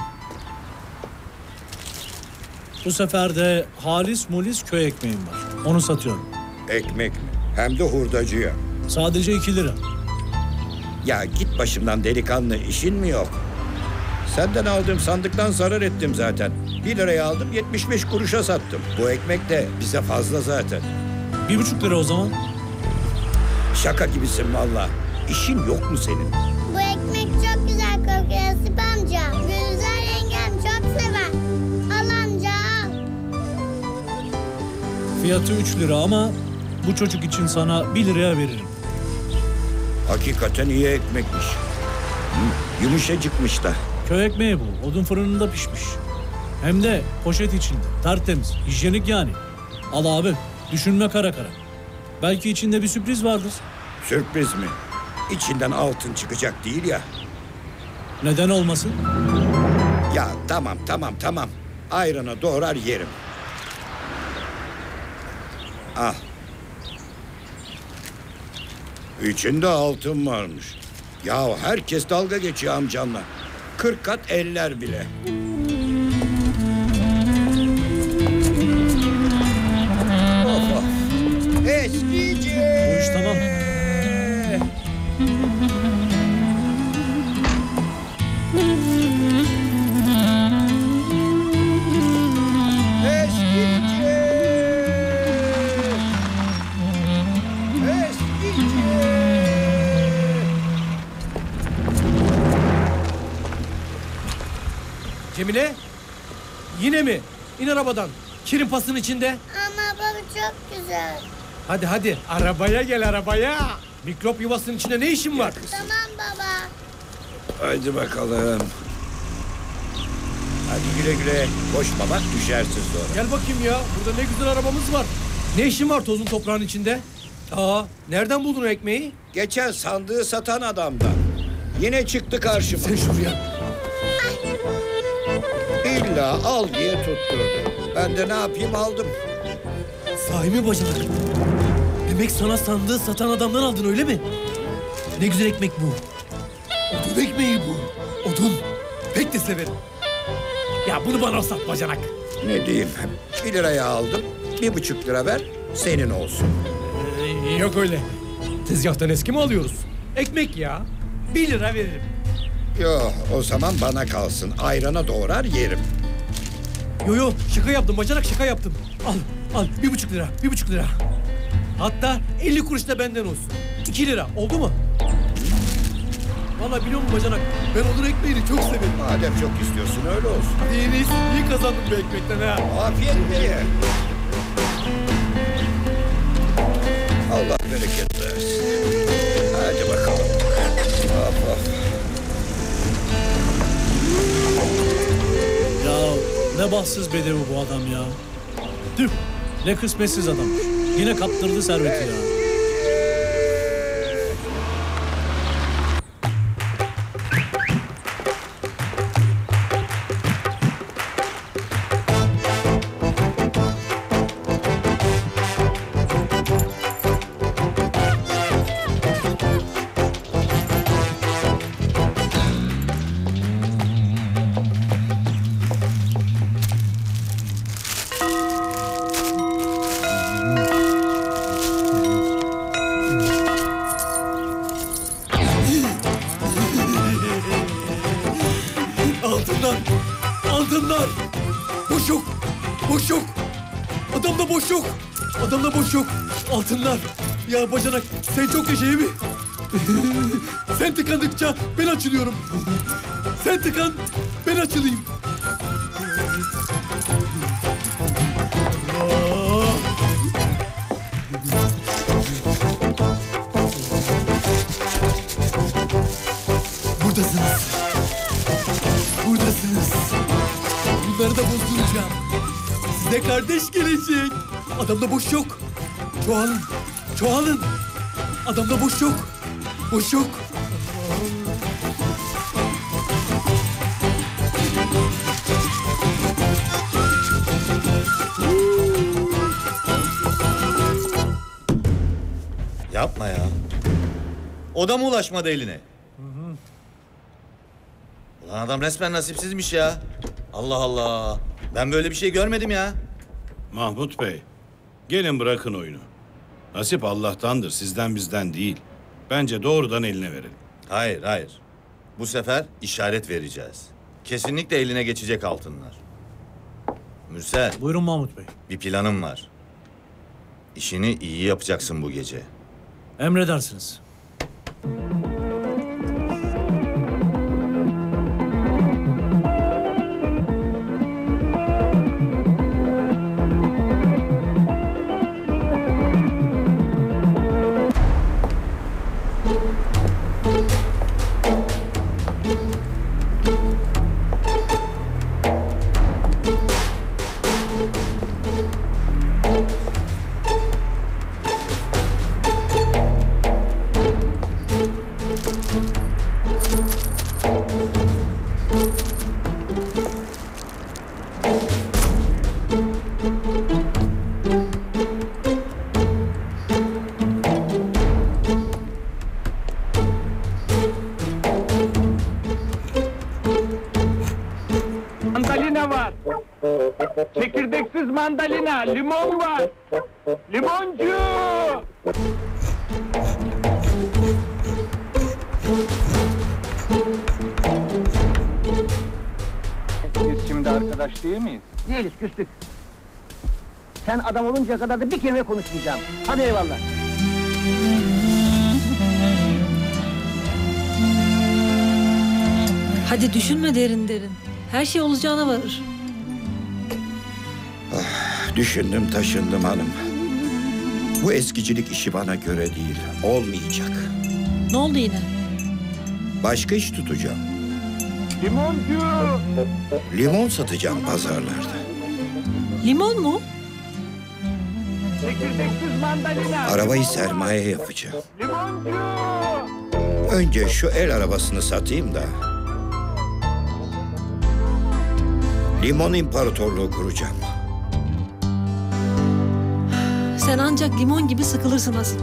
Bu sefer de halis mulis köy ekmeğim var. Onu satıyorum. Ekmek mi? Hem de hurdacıya. Sadece iki lira. Ya git başımdan delikanlı, işin mi yok? Senden aldığım sandıktan zarar ettim zaten. Bir liraya aldım, yetmiş beş kuruşa sattım. Bu ekmek de bize fazla zaten. Bir buçuk lira o zaman. Şaka gibisin valla. İşin yok mu senin? Bu ekmek çok güzel kokuyor Asip amca. Gülizar yengem çok sever. Al amca al. Fiyatı üç lira ama bu çocuk için sana bir liraya veririm. Hakikaten iyi ekmekmiş. Hı, yumuşacıkmış da. Köy ekmeği bu. Odun fırınında pişmiş. Hem de poşet içinde. Tertemiz. Hijyenik yani. Al abi. Düşünme kara kara. Belki içinde bir sürpriz vardır. Sürpriz mi? İçinden altın çıkacak değil ya. Neden olmasın? Ya tamam tamam tamam. Ayranı doğrar yerim. Al. İçinde altın varmış. Ya herkes dalga geçiyor amcanla. Kırk kat eller bile. Of of. Eskici. Bu iş tamam. Eskici. Eskici. Cemile? Yine mi? İn arabadan. Kirin pasın içinde. Ama baba çok güzel. Hadi hadi arabaya gel arabaya. Mikrop yuvasının içinde ne işin var? Tamam baba. Hadi bakalım. Hadi güle güle. Koşma bak düşersin sonra. Gel bakayım ya. Burada ne güzel arabamız var. Ne işin var tozun toprağın içinde? Aa, nereden buldun o ekmeği? Geçen sandığı satan adamdan. Yine çıktı karşıma. Sen şuraya. İlla al diye tutturdu. Ben de ne yapayım aldım. Sahi mi bacanak? Demek sana sandığı satan adamdan aldın öyle mi? Ne güzel ekmek bu. Odun ekmeği bu. Odun. Pek de severim. Ya bunu bana sat bacanak. Ne diyeyim? Bir liraya aldım. Bir buçuk lira ver. Senin olsun. Ee, yok öyle. Tezgahtan eski mi alıyoruz? Ekmek ya. Bir lira veririm. Yo, o zaman bana kalsın. Ayrana doğrar yerim. Yo yo şaka yaptım bacanak şaka yaptım. Al al bir buçuk lira bir buçuk lira. Hatta elli kuruş da benden olsun. İki lira oldu mu? Vallahi biliyor musun bacanak ben onun ekmeğini çok severim. Madem çok istiyorsun öyle olsun. Hadi en iyisi iyi kazandım bu ekmekten ha. Afiyetle ye. Allah bereket versin. Hadi bakalım. Of of. Ya ne bahtsız bedevi bu adam ya. Tüh ne kısmetsiz adam. Yine kaptırdı serveti ya. Altınlar! Altınlar! Boş yok! Boş yok! Adamda boş yok! Adamda boş yok! Altınlar! Ya bacanak sen çok yaşa iyi mi? Sen tıkandıkça ben açılıyorum. Sen tıkan ben açılayım. Allah! Buradasınız. Buradasınız. Bunları da bozduracağım. Size kardeş gelecek. Adamda boş yok. Çoğalın. Çoğalın. Adamda boş yok. Boş yok. Yapma ya. O da mı ulaşmadı eline? Ulan adam resmen nasipsizmiş ya. Allah Allah. Ben böyle bir şey görmedim ya. Mahmut Bey, gelin bırakın oyunu. Nasip Allah'tandır, sizden bizden değil. Bence doğrudan eline verin. Hayır, hayır. Bu sefer işaret vereceğiz. Kesinlikle eline geçecek altınlar. Mürsel. Buyurun Mahmut Bey. Bir planım var. İşini iyi yapacaksın bu gece. Emredersiniz. Mandalina var. Çekirdeksiz mandalina, limon var. Limoncu! Biz şimdi arkadaş değil miyiz? Değiliz, küstük. Sen adam oluncaya kadar da bir kelime konuşmayacağım. Hadi eyvallah. Hadi düşünme derin derin. Her şey olacağına varır. Ah, düşündüm taşındım hanım. Bu eskicilik işi bana göre değil. Olmayacak. Ne oldu yine? Başka iş tutacağım. Limoncu! Limon satacağım pazarlarda. Limon mu? Çekirdeksiz mandalina. Arabayı sermaye yapacağım. Limoncu! Önce şu el arabasını satayım da limon imparatorluğu kuracağım. Sen ancak limon gibi sıkılırsın Nasip.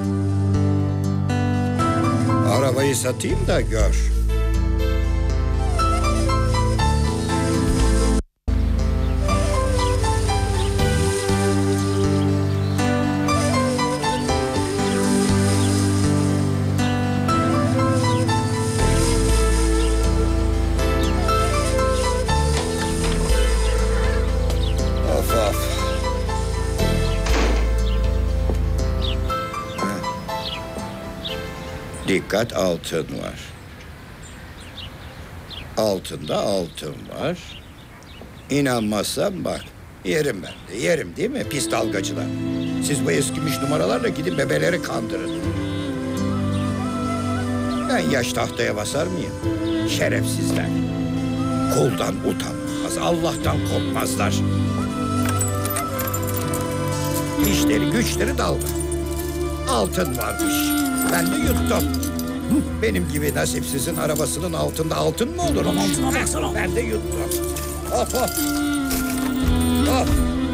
Arabayı satayım da gör. Fakat altın var. Altında altın var. İnanmazsan bak. Yerim ben de, yerim değil mi pis dalgacılar? Siz bu eskimiş numaralarla gidin bebeleri kandırın. Ben yaş tahtaya basar mıyım? Şerefsizler. Kuldan utanmaz, Allah'tan korkmazlar. İşleri güçleri dalga. Altın varmış. Ben de yuttum. Benim gibi nasipsizin arabasının altında altın mı olur? Ben de yuttum. Hop hop. Hop.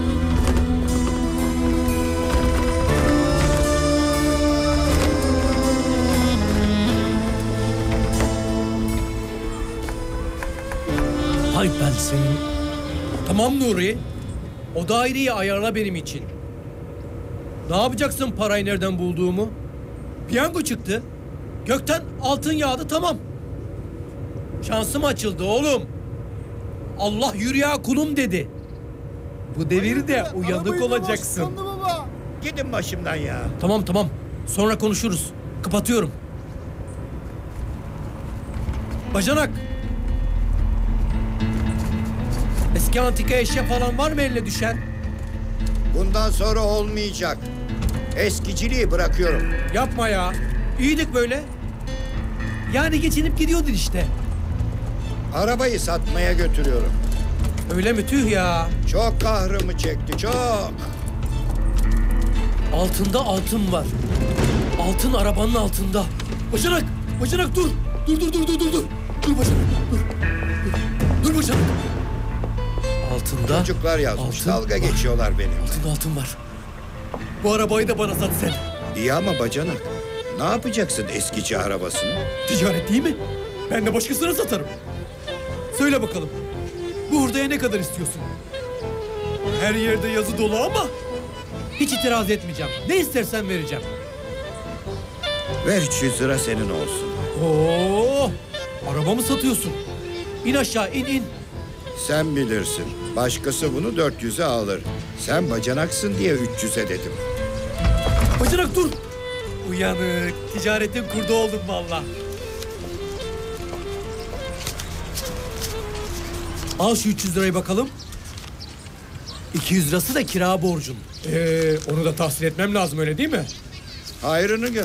Hay ben senin. Tamam Nuri. O daireyi ayarla benim için. Ne yapacaksın parayı nereden bulduğumu? Piyango çıktı. Gökten altın yağdı tamam. Şansım açıldı oğlum. Allah yürüya kulum dedi. Bu devirde uyanık olacaksın. Gidin başımdan ya. Tamam tamam. Sonra konuşuruz. Kapatıyorum. Bacanak. Eski antika eşya falan var mı eline düşen? Bundan sonra olmayacak. Eskiciliği bırakıyorum. Yapma ya. İyiydik böyle. Yani geçinip gidiyordun işte. Arabayı satmaya götürüyorum. Öyle mi? Tüh ya. Çok kahrımı çekti, çok. Altında altın var. Altın arabanın altında. Bacanak! Bacanak dur! Dur dur dur dur dur dur! Dur bacanak dur! Dur, dur bacanak! Altında... Çocuklar yazmış, altın dalga var. geçiyorlar benimle. Altında altın var. Bu arabayı da bana sat sen. İyi ama bacanak, ne yapacaksın eskici arabasını? Ticaret değil mi? Ben de başkasına satarım. Söyle bakalım. Bu hurdaya ne kadar istiyorsun? Her yerde yazı dolu ama hiç itiraz etmeyeceğim. Ne istersen vereceğim. Ver üç yüz lira senin olsun. Oo! Araba mı satıyorsun? İn aşağı in in. Sen bilirsin. Başkası bunu dört yüze alır. Sen bacanaksın diye üç yüze dedim. Bacanak dur. Uyanık. Ticaretin kurdu oldum valla. Al şu üç yüz lirayı bakalım. iki yüz lirası da kira borcun. Ee, onu da tahsil etmem lazım öyle değil mi? Hayrını gör.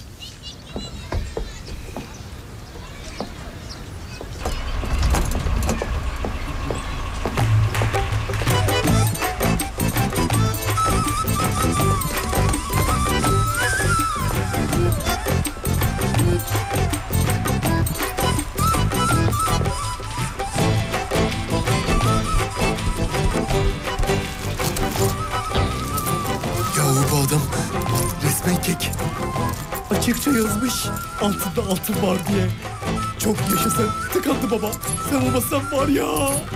Açıkça yazmış altında altın var diye. Çok yaşa sen. Tıkandı baba. Sen olmasan var ya.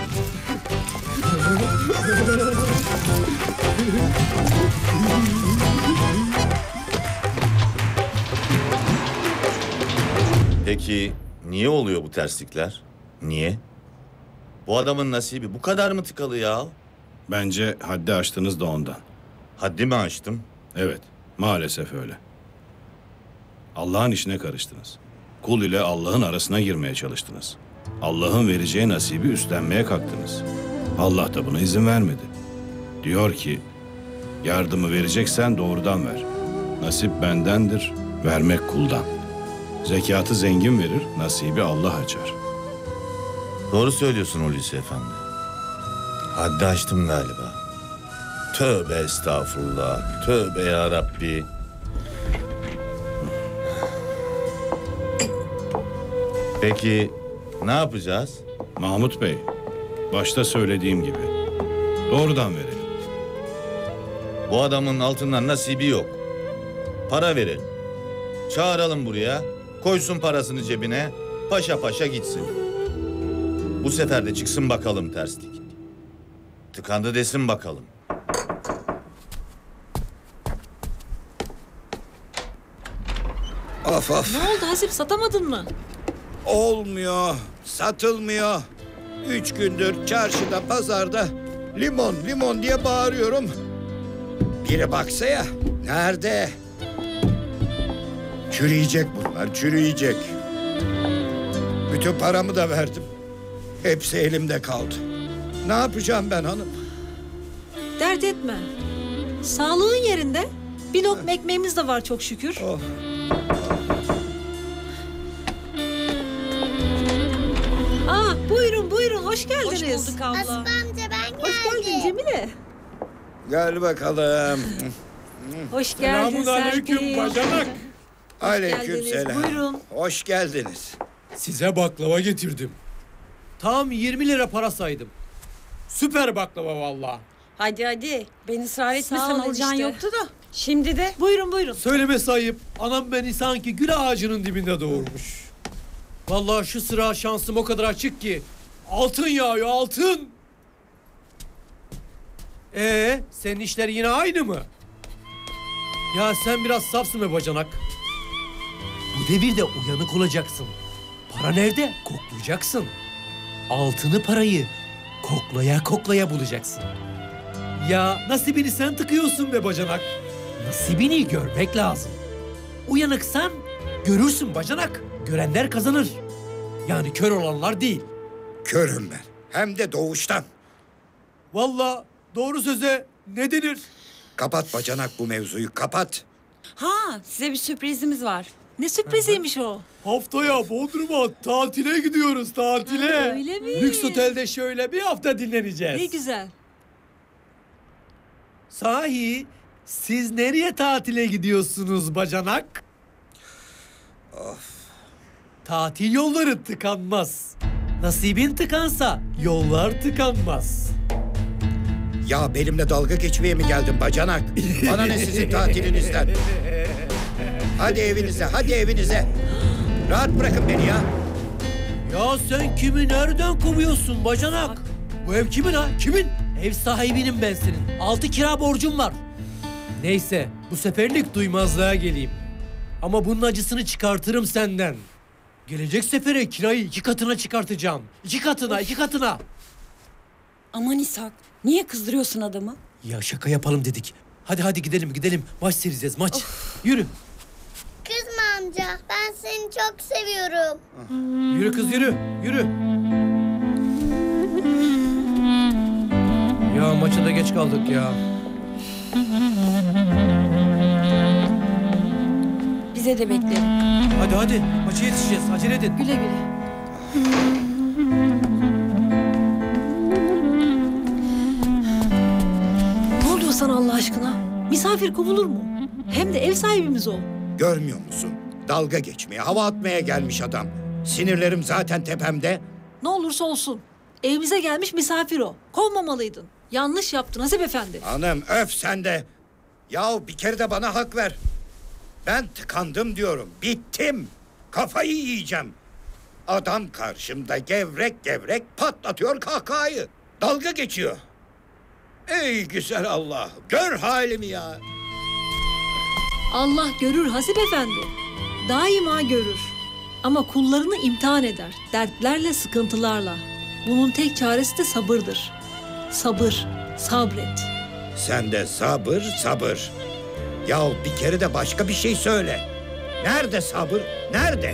Peki niye oluyor bu terslikler? Niye? Bu adamın nasibi bu kadar mı tıkalı ya? Bence haddi aştınız da ondan. Haddi mi aştım? Evet, maalesef öyle. Allah'ın işine karıştınız. Kul ile Allah'ın arasına girmeye çalıştınız. Allah'ın vereceği nasibi üstlenmeye kalktınız. Allah da buna izin vermedi. Diyor ki, yardımı vereceksen doğrudan ver. Nasip bendendir, vermek kuldan. Zekatı zengin verir, nasibi Allah açar. Doğru söylüyorsun Hulusi Efendi. Haddi aştım galiba. Tövbe estağfurullah, tövbe ya Rabbi. Peki ne yapacağız? Mahmut Bey, başta söylediğim gibi doğrudan verelim. Bu adamın altından nasibi yok. Para verelim. Çağıralım buraya, koysun parasını cebine, paşa paşa gitsin. Bu sefer de çıksın bakalım terslik. Tıkandı desin bakalım. Of of. Ne oldu Hasip, satamadın mı? Olmuyor, satılmıyor. Üç gündür çarşıda, pazarda limon, limon diye bağırıyorum. Biri baksa ya, nerede? Çürüyecek bunlar, çürüyecek. Bütün paramı da verdim. Hepsi elimde kaldı. Ne yapacağım ben hanım? Dert etme. Sağlığın yerinde. Bir lokma ekmeğimiz de var çok şükür. Oh. Aa, buyurun buyurun hoş geldiniz. Hoş bulduk abla. Aslı amca ben geldim. Hoş geldin Cemile. Gel bakalım. Hoş geldin Serpil. bacanak. Aleykümselam. Buyurun. Hoş geldiniz. Size baklava getirdim. Tam yirmi lira para saydım. Süper baklava vallahi. Hadi hadi. Ben ısrar etmesem Sağ ol alacağın enişte. yoktu da. Şimdi de. Buyurun buyurun. Söyleme sahip. Anam beni sanki gül ağacının dibinde doğurmuş. Vallahi şu sıra şansım o kadar açık ki. Altın yağıyor altın. Ee, senin işler yine aynı mı? Ya sen biraz safsın be bacanak. Bu devirde uyanık olacaksın. Para nerede? Koklayacaksın. Altını parayı koklaya koklaya bulacaksın. Ya nasibini sen tıkıyorsun be bacanak. Nasibini görmek lazım. Uyanıksan görürsün bacanak. Görenler kazanır. Yani kör olanlar değil. Körüm ben. Hem de doğuştan. Vallahi doğru söze ne denir? Kapat bacanak bu mevzuyu, kapat. Ha, size bir sürprizimiz var. Ne sürpriziymiş o? Haftaya Bodrum'a tatile gidiyoruz tatile. Ha, öyle mi? Lüks otelde şöyle bir hafta dinleneceğiz. Ne güzel. Sahi siz nereye tatile gidiyorsunuz bacanak? Of. Tatil yolları tıkanmaz. Nasibin tıkansa yollar tıkanmaz. Ya benimle dalga geçmeye mi geldin bacanak? Bana ne sizin tatilinizden? Hadi evinize, hadi evinize. Rahat bırakın beni ya. Ya sen kimi nereden kovuyorsun bacanak? Bu ev kimin ha? Kimin? Ev sahibinim ben senin. Altı kira borcum var. Neyse bu seferlik duymazlığa geleyim. Ama bunun acısını çıkartırım senden. Gelecek sefere kirayı iki katına çıkartacağım. İki katına, iki katına. Aman İshak. Niye kızdırıyorsun adamı? Ya şaka yapalım dedik. Hadi hadi gidelim gidelim. Maç seyredeceğiz maç. Yürü. Kızma amca. Ben seni çok seviyorum. Yürü kız yürü. Yürü. Ya maça da geç kaldık ya. Bize de bekleyin. Hadi hadi maça yetişeceğiz. Acele edin. Güle güle. Ne oluyor sana Allah aşkına? Misafir kovulur mu? Hem de ev sahibimiz o. Görmüyor musun? Dalga geçmeye, hava atmaya gelmiş adam. Sinirlerim zaten tepemde. Ne olursa olsun. Evimize gelmiş misafir o. Kovmamalıydın. Yanlış yaptın Hazip Efendi. Hanım öf sen de. Yahu bir kere de bana hak ver. Ben tıkandım diyorum. Bittim. Kafayı yiyeceğim. Adam karşımda gevrek gevrek patlatıyor kahkahayı. Dalga geçiyor. Ey güzel Allah. Gör halimi ya. Allah görür Hasip Efendi. Daima görür. Ama kullarını imtihan eder. Dertlerle, sıkıntılarla. Bunun tek çaresi de sabırdır. Sabır, sabret. Sen de sabır sabır. Yahu bir kere de başka bir şey söyle. Nerede sabır? Nerede?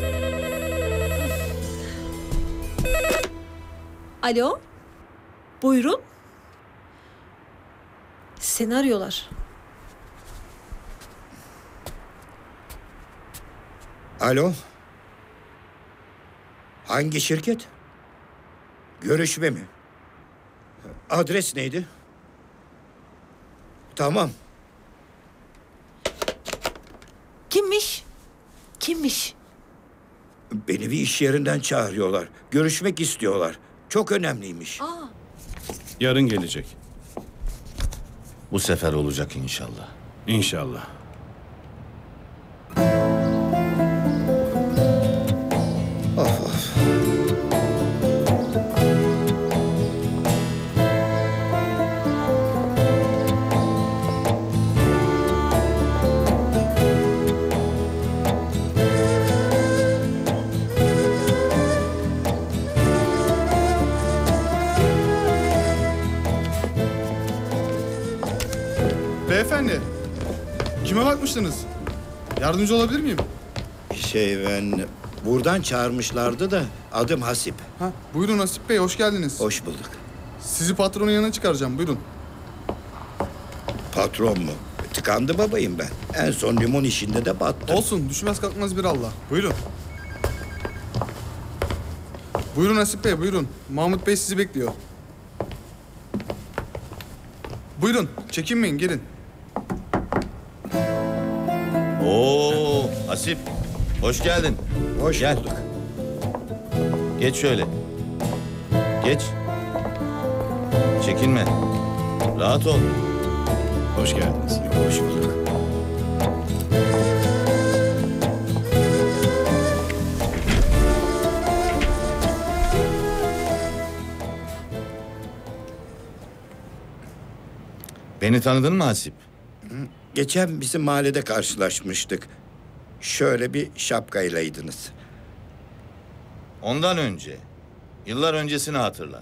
Alo? Buyurun. Seni arıyorlar. Alo? Hangi şirket? Görüşme mi? Adres neydi? Tamam. Kimmiş? Kimmiş? Beni bir iş yerinden çağırıyorlar. Görüşmek istiyorlar. Çok önemliymiş. Aa. Yarın gelecek. Bu sefer olacak inşallah. İnşallah. Of of. Beyefendi, kime bakmıştınız? Yardımcı olabilir miyim? Şey ben buradan çağırmışlardı da adım Hasip. Ha, buyurun Nasip Bey, hoş geldiniz. Hoş bulduk. Sizi patronun yanına çıkaracağım, buyurun. Patron mu? Tıkandı babayım ben. En son limon işinde de battım. Olsun, düşmez kalkmaz bir Allah. Buyurun. Buyurun Nasip Bey, buyurun. Mahmut Bey sizi bekliyor. Buyurun, çekinmeyin, gelin. Oo, Hasip. Hoş geldin. Hoş Gel. bulduk. Geç şöyle. Geç. Çekinme. Rahat ol. Hoş geldiniz. Hoş bulduk. Beni tanıdın mı Hasip? Geçen bizim mahallede karşılaşmıştık. Şöyle bir şapkaylaydınız. Ondan önce. Yıllar öncesini hatırla.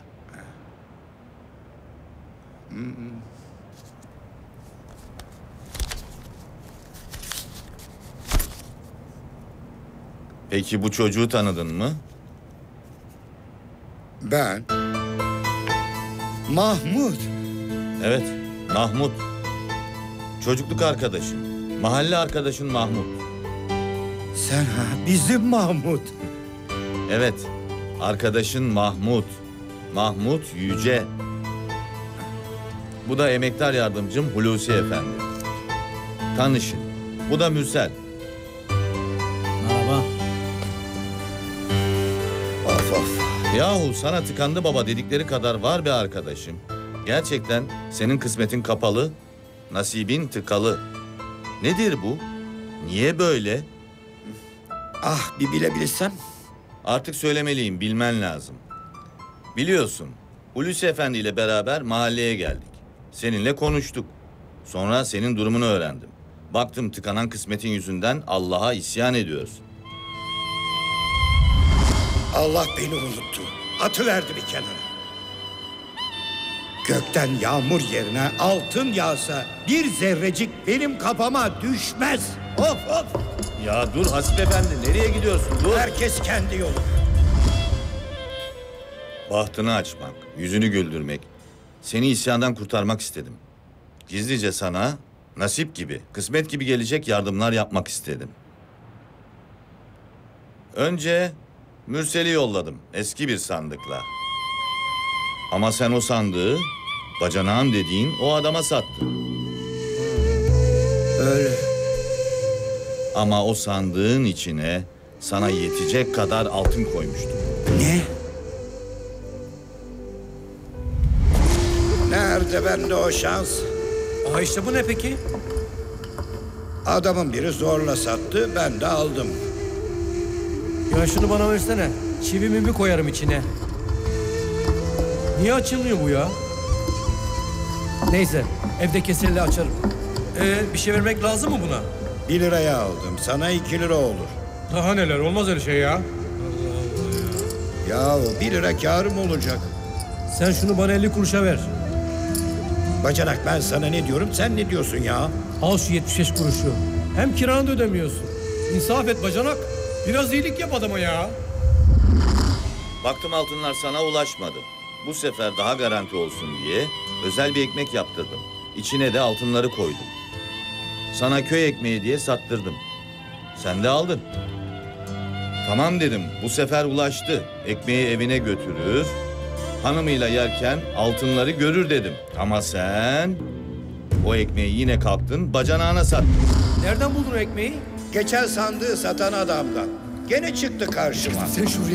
Peki bu çocuğu tanıdın mı? Ben? Mahmut. Evet, Mahmut. Çocukluk arkadaşın, mahalle arkadaşın Mahmut. Sen ha, bizim Mahmut. Evet, arkadaşın Mahmut. Mahmut Yüce. Bu da emektar yardımcım Hulusi Efendi. Tanışın. Bu da Mürsel. Merhaba. Of of. Yahu sana tıkandı baba dedikleri kadar var be arkadaşım. Gerçekten senin kısmetin kapalı, nasibin tıkalı. Nedir bu? Niye böyle? Ah bir bilebilsem. Artık söylemeliyim, bilmen lazım. Biliyorsun, Hulusi Efendi ile beraber mahalleye geldik. Seninle konuştuk. Sonra senin durumunu öğrendim. Baktım tıkanan kısmetin yüzünden Allah'a isyan ediyorsun. Allah beni unuttu. Atıverdi bir kenara. Gökten yağmur yerine altın yağsa bir zerrecik benim kafama düşmez. Of of. Ya dur Hasip Efendi, nereye gidiyorsun? Dur. Herkes kendi yolu. Bahtını açmak, yüzünü güldürmek, seni isyandan kurtarmak istedim. Gizlice sana nasip gibi, kısmet gibi gelecek yardımlar yapmak istedim. Önce Mürsel'i yolladım eski bir sandıkla. Ama sen o sandığı bacanağım dediğin o adama sattın. Öyle. Ama o sandığın içine sana yetecek kadar altın koymuştum. Ne? Nerede bende o şans? Aa işte bu ne peki? Adamın biri zorla sattı, ben de aldım. Ya şunu bana versene. Çivimi bir koyarım içine. Niye açılmıyor bu ya? Neyse, evde keserle açarım. Ee, bir şey vermek lazım mı buna? Bir liraya aldım, sana iki lira olur. Daha neler, olmaz öyle şey ya. Ya bir lira kârım olacak. Sen şunu bana elli kuruşa ver. Bacanak ben sana ne diyorum, sen ne diyorsun ya? Al şu yetmiş beş kuruşu. Hem kiranı da ödemiyorsun. İnsaf et bacanak. Biraz iyilik yap adama ya. Baktım altınlar sana ulaşmadı. Bu sefer daha garanti olsun diye özel bir ekmek yaptırdım. İçine de altınları koydum. Sana köy ekmeği diye sattırdım. Sen de aldın. Tamam dedim, bu sefer ulaştı. Ekmeği evine götürür, hanımıyla yerken altınları görür dedim. Ama sen o ekmeği yine kalktın bacanağına sattın. Nereden buldun o ekmeği? Geçen sandığı satan adamdan. Gene çıktı karşıma. Sen şuraya.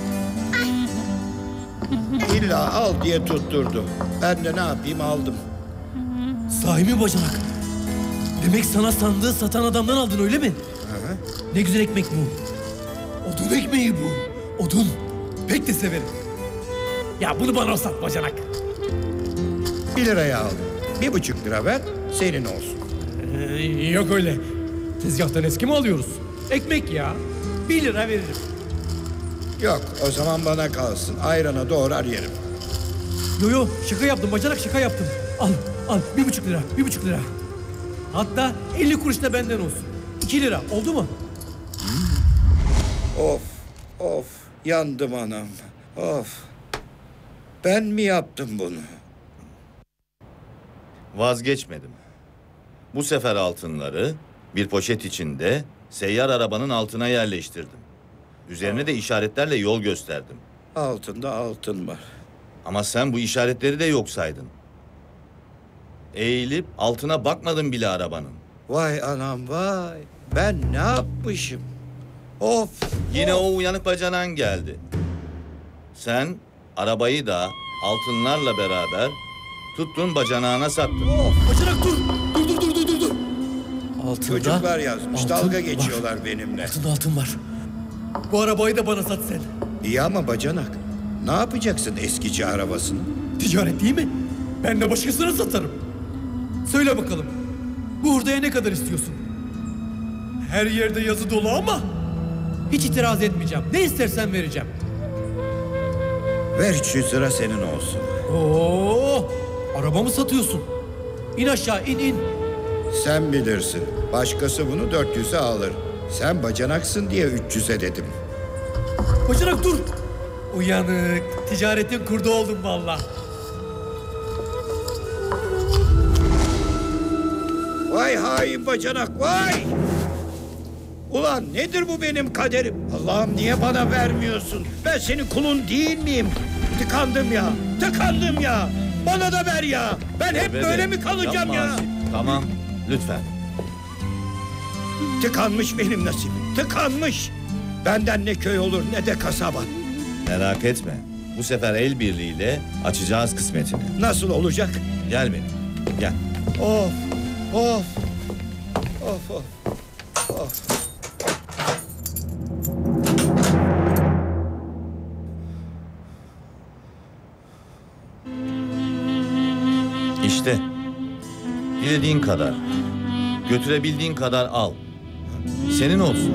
İlla al diye tutturdu. Ben de ne yapayım aldım. Sahi mi bacanak? Demek sana sandığı satan adamdan aldın öyle mi? Hı. Ne güzel ekmek bu. Odun ekmeği bu. Odun. Pek de severim. Ya bunu bana sat bacanak. Bir liraya aldım. Bir buçuk lira ver, senin olsun. Ee, yok öyle. Tezgahtan eski mi alıyoruz? Ekmek ya. Bir lira veririm. Yok, o zaman bana kalsın. Ayrana doğrar yerim. Yo yo, şaka yaptım bacanak, şaka yaptım. Al, al. Bir buçuk lira, bir buçuk lira. Hatta elli kuruş da benden olsun. İki lira, oldu mu? Of, of, yandım anam. Of. Ben mi yaptım bunu? Vazgeçmedim. Bu sefer altınları bir poşet içinde seyyar arabanın altına yerleştirdim. Üzerine de işaretlerle yol gösterdim. Altında altın var. Ama sen bu işaretleri de yok saydın. Eğilip altına bakmadın bile arabanın. Vay anam vay. Ben ne yapmışım? Of. Yine o uyanık bacanan geldi. Sen arabayı da altınlarla beraber tuttun bacanağına sattın. Bacanak dur. Dur dur dur dur dur. dur. Altında Çocuklar yazmış. altın Dalga var. geçiyorlar benimle. Altında altın var. Bu arabayı da bana sat sen. İyi ama bacanak. Ne yapacaksın eskici arabasını? Ticaret değil mi? Ben de başkasına satarım. Söyle bakalım. Bu hurdaya ne kadar istiyorsun? Her yerde yazı dolu ama hiç itiraz etmeyeceğim. Ne istersen vereceğim. Ver üç yüz lira senin olsun. Oo! Araba mı satıyorsun? İn aşağı in in. Sen bilirsin. Başkası bunu dört yüze alır. Sen bacanaksın diye üç yüze dedim. Bacanak dur. Uyanık. Ticaretin kurdu oldum vallahi. Vay hain bacanak vay! Ulan nedir bu benim kaderim? Allah'ım niye bana vermiyorsun? Ben senin kulun değil miyim? Tıkandım ya, tıkandım ya. Bana da ver ya. Ben hep Bebe, böyle mi kalacağım yapma ya? Asip. Tamam, lütfen. Tıkanmış benim nasibim, tıkanmış. Benden ne köy olur ne de kasaba. Merak etme. Bu sefer el birliğiyle açacağız kısmetini. Nasıl olacak? Gel benim. Gel. Of, of, of, of, of. İşte. Dilediğin kadar. Götürebildiğin kadar al. Senin olsun.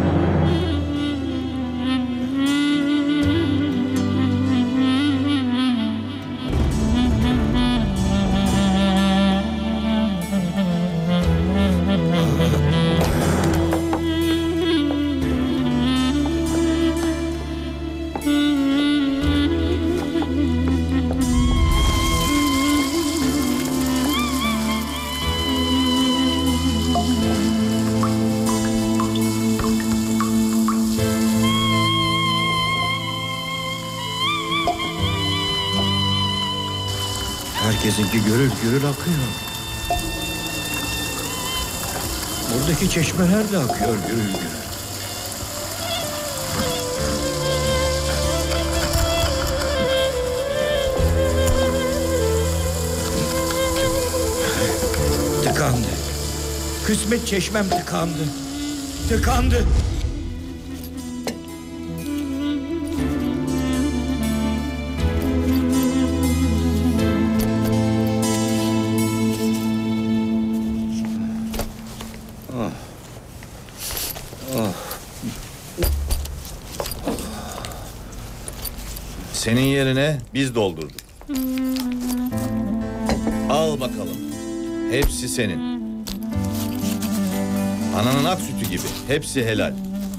Herkesinki gürül gürül akıyor. Buradaki çeşmeler de akıyor gürül gürül. Tıkandı. Kısmet çeşmem tıkandı. Tıkandı. Senin yerine biz doldurduk. Al bakalım. Hepsi senin. Ananın ak sütü gibi. Hepsi helal.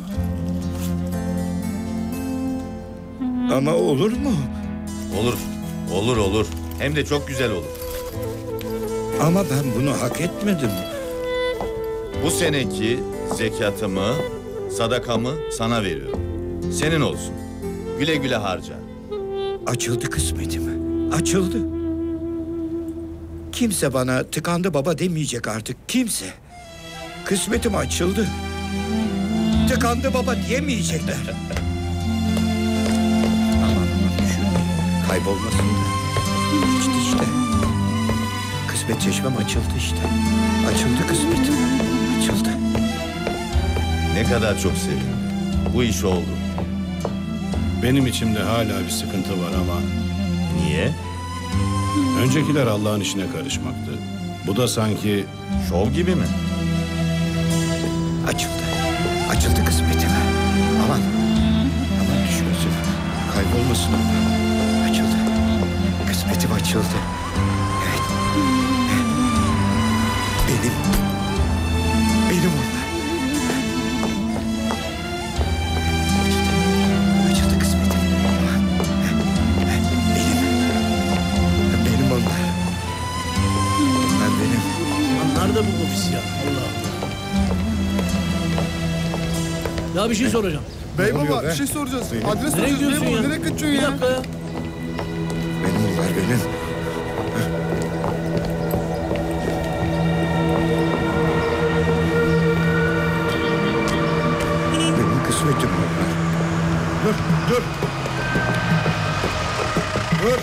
Ama olur mu? Olur. Olur olur. Hem de çok güzel olur. Ama ben bunu hak etmedim. Bu seneki zekatımı, sadakamı sana veriyorum. Senin olsun. Güle güle harca. Açıldı kısmetim. Açıldı. Kimse bana tıkandı baba demeyecek artık. Kimse. Kısmetim açıldı. Tıkandı baba diyemeyecekler. Aman aman düşünme. Kaybolmasın da. İşte işte. Kısmet çeşmem açıldı işte. Açıldı kısmetim. Açıldı. Ne kadar çok sevindim. Bu iş oldu. Benim içimde hala bir sıkıntı var ama... Niye? Öncekiler Allah'ın işine karışmaktı. Bu da sanki... Şov gibi mi? Açıldı. Açıldı kısmetim. Aman. Aman düşmesin. Kaybolmasın. Açıldı. Kısmetim açıldı. Evet. Benim. Benim onlar. Ya bir şey soracağım. Bey Ne oluyor baba be? bir şey soracağız. Zeynep. Adres Nereye soracağız. gidiyorsun Bey ya? baba nereye kaçıyorsun Bir ya? dakika ya. Benim bunlar benim. Benim kısmetim bunlar. Dur, dur. Dur.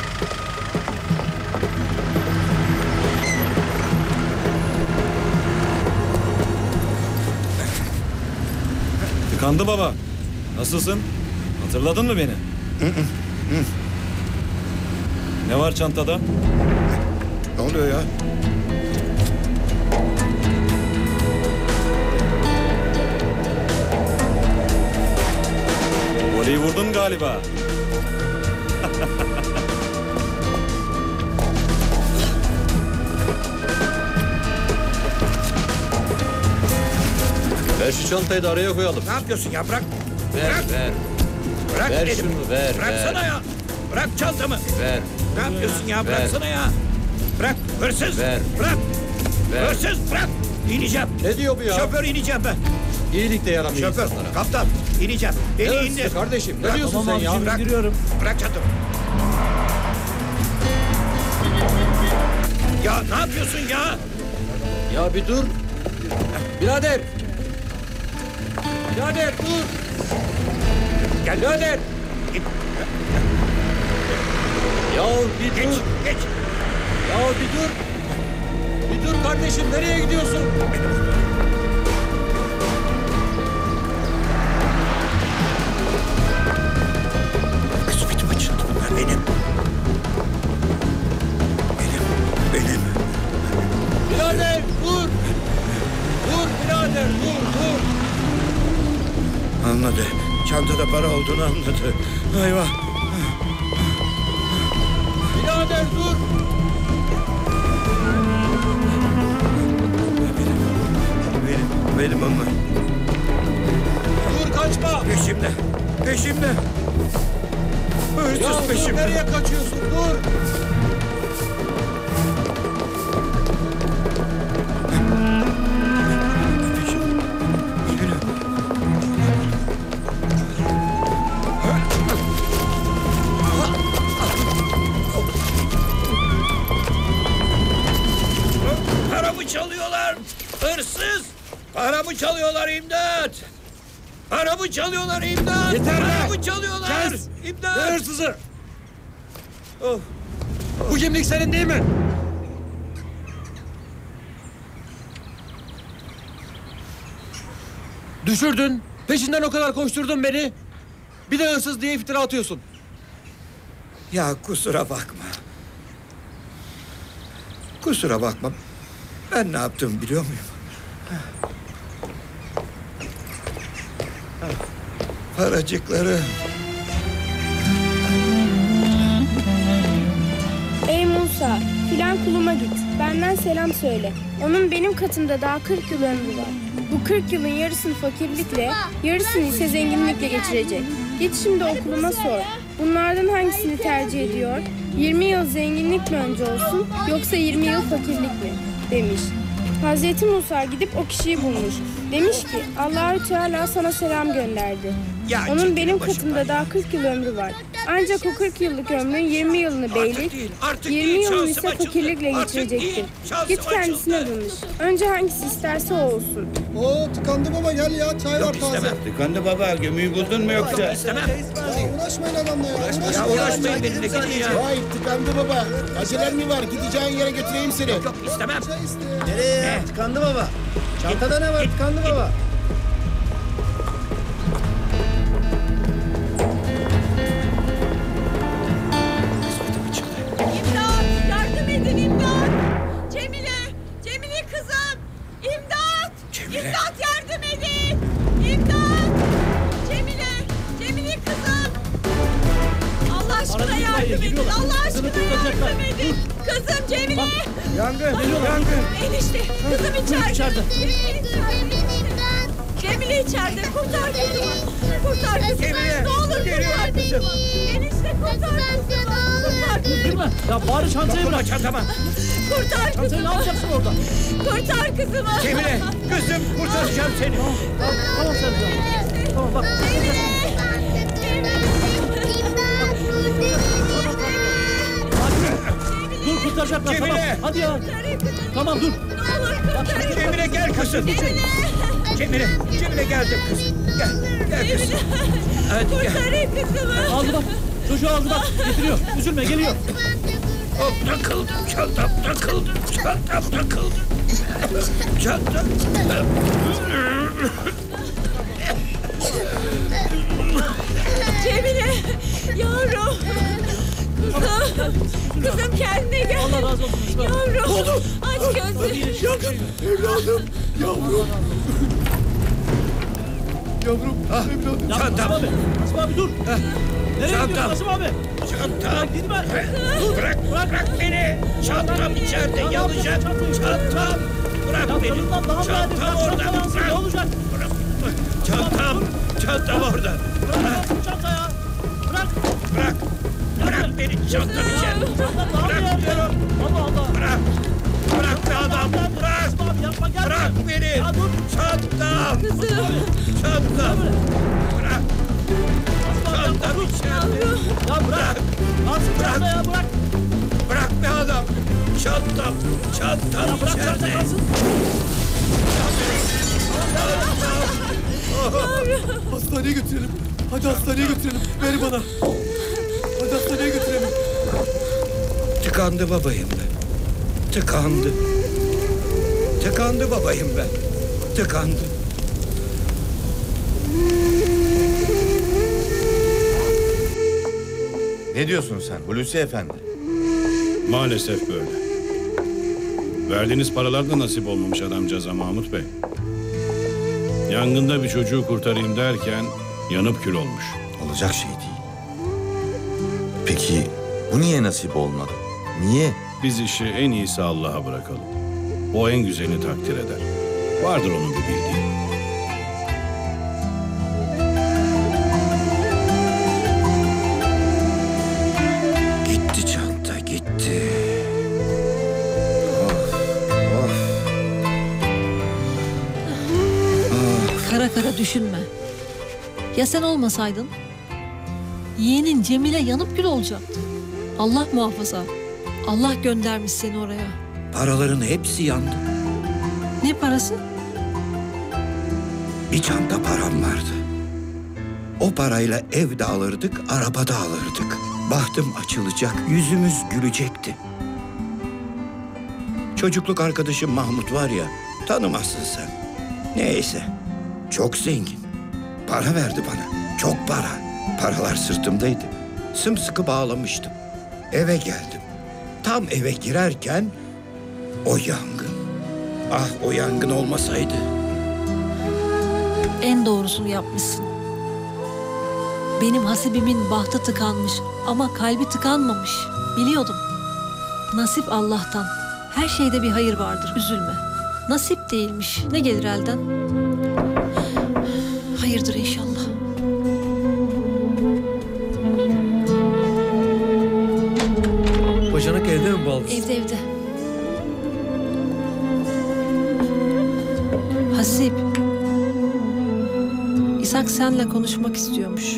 Tıkandı baba. Nasılsın? Hatırladın mı beni? Ne var çantada? Ne oluyor ya? Voleyi vurdun galiba. Ver şu çantayı da araya koyalım. Ne yapıyorsun ya? Bırak. Ver, Bırak. ver. Bırak Ver dedim. şunu, ver, Bıraksana ver. ya. Bırak çantamı. Ver. Ne yapıyorsun ya? Ver. Bıraksana ya. Bırak. Hırsız. Ver. Bırak. Ver. Hırsız bırak. İneceğim. Ne diyor bu ya? Şoför ineceğim ben. İyilik de yaramıyor Şoför, insanlara. kaptan ineceğim. Beni Ne indir. hırsızı kardeşim? Ne Bırak. diyorsun Tamam sen ya? abicim, Bırak. indiriyorum. Bırak çantamı. Ya ne yapıyorsun ya? Ya bir dur. Birader. Birader dur. Gel. Birader. Ya bir Geç, dur. geç. Ya bir dur. Bir dur kardeşim nereye gidiyorsun? Kısmetim açıldı bunlar benim. Benim, benim. Birader dur. Dur birader dur dur. Anladı. Çantada para olduğunu anladı. Eyvah. Birader dur. Benim, benim onlar. Dur kaçma. Peşimde, peşimde. Hırsız Ya dur peşimde. nereye kaçıyorsun dur. Paramı çalıyorlar. Hırsız. Paramı çalıyorlar imdat. Paramı çalıyorlar imdat. Yeter be! Paramı çalıyorlar. Kes! İmdat. Ne hırsızı? Of. Bu kimlik senin değil mi? Düşürdün. Peşinden o kadar koşturdun beni. Bir de hırsız diye iftira atıyorsun. Ya kusura bakma. Kusura bakma. Ben ne yaptım biliyor muyum? Paracıkları. Ey Musa, filan kuluma git. Benden selam söyle. Onun benim katımda daha kırk yıl ömrü var. Bu kırk yılın yarısını fakirlikle, yarısını ise zenginlikle geçirecek. Git şimdi okuluma sor. Bunlardan hangisini tercih ediyor? yirmi yıl zenginlik mi önce olsun, yoksa yirmi yıl fakirlik mi? Demiş. Hazreti Musa gidip o kişiyi bulmuş. Demiş ki Allahü Teala sana selam gönderdi. Ya, Onun çekilin benim başımdan katımda ya. daha kırk yıl ömrü var. Ancak o kırk yıllık ömrün yirmi yılını beylik, değil, artık yirmi değil, yılını şansım ise açıldı. fakirlikle Artık geçirecektir. değil, şansım Git kendisine açıldı. danış. Önce hangisi isterse o olsun. Oo tıkandı baba gel ya çay var taze. Tıkandı baba, gömüyü buldun mu yoksa? İstemem. Ya uğraşmayın adamla ya. Ya uğraşmayın benimle gidin ya. Vay tıkandı baba. Acelen mi var? Gideceğin yere götüreyim seni. Yok istemem. Nereye ya? Tıkandı baba. Çantada ne var? Tıkandı baba. İmdat! Yardım edin imdat! Cemile! Cemile kızım! İmdat! Cemile. İmdat yardım edin! İmdat! Cemile! Cemile kızım! Allah aşkına yardım edin! Allah aşkına yardım edin! Kızım Cemile! Yangın. Yangın. Enişte! Kızım içeride! içeride. Cemile içeride! Kurtar kızımı! Kurtar kızımı! Cemile, Ne olur kurtar kızımı! Enişte kurtar kızımı! Kurtar kızımı! Girme. Ya bari çantayı Dokunma bırak. çantama. Kurtar Çantayı kızımı! ne yapacaksın orada? Kurtar kızımı! Cemile, kızım kurtaracağım seni. Tamam, tamam Sercan. tamam bak. Dur kurtaracaklar tamam. Hadi ya. Tamam dur. Cemile gel kızım. Cemile, Cemile geldim kızım. Gel, gel kızım. Hadi gel. Kurtarın kızımı. Aldı bak. Çocuğu aldı bak. Getiriyor. Üzülme geliyor. Hop takıldım, çantam takıldı, çantam takıldı. Çantam. Cemile, yavrum. Kızım, kızım kendine gel. Allah razı olsun. Yavrum, Oğlum. aç gözünü. Yakın, evladım, yavrum. Yavrum, ah, evladım. Ya, Çantam. Nasım abi, Nasım abi dur. Nereye Çantam. gidiyorsun Nasım abi? Çantam. Gitme. Bırak, bırak beni. Çantam içeride yanacak. Çantam. Bırak beni. Çantam orada. Ne olacak? Çantam. Çantam orada. Bırak çanta ya. Bırak. Bırak. Bırak beni. Çantam içeride. Bırak diyorum. Allah Allah. Bırak. Bırak be adam. Bırak. Yapma gel. Bırak beni. Çantam. Kızım. Çantam. Bırak. Çantam içeride. Ya bırak. Nasıl çanta ya bırak. Bırak be adam. Çantam. Çantam Ya bırak çanta içeride. kalsın. Hastaneye götürelim. Hadi hastaneye götürelim. Ver bana. Hadi hastaneye götürelim. Tıkandı babayım ben. Tıkandı. Tıkandı babayım ben. Tıkandı. Ne diyorsun sen Hulusi Efendi? Maalesef böyle. Verdiğiniz paralar da nasip olmamış adamcağıza Mahmut Bey. Yangında bir çocuğu kurtarayım derken yanıp kül olmuş. Olacak şey değil. Peki bu niye nasip olmadı? Niye? Biz işi en iyisi Allah'a bırakalım. O en güzelini takdir eder. Vardır onun bir bildiği. Gitti çanta gitti. Of, of. Kara kara düşünme. Ya sen olmasaydın? Yeğenin Cemile yanıp kül olacaktı. Allah muhafaza. Allah göndermiş seni oraya. Paraların hepsi yandı. Ne parası? Bir çanta param vardı. O parayla ev de alırdık, araba da alırdık. Bahtım açılacak, yüzümüz gülecekti. Çocukluk arkadaşım Mahmut var ya, tanımazsın sen. Neyse, çok zengin. Para verdi bana, çok para. Paralar sırtımdaydı. Sımsıkı bağlamıştım. Eve geldim. Tam eve girerken o yangın. Ah o yangın olmasaydı. En doğrusunu yapmışsın. Benim hasibimin bahtı tıkanmış ama kalbi tıkanmamış. Biliyordum. Nasip Allah'tan. Her şeyde bir hayır vardır, üzülme. Nasip değilmiş. Ne gelir elden? Hayırdır inşallah. Bacanak evde mi Baldız? Evde evde. Hasip. İshak seninle konuşmak istiyormuş.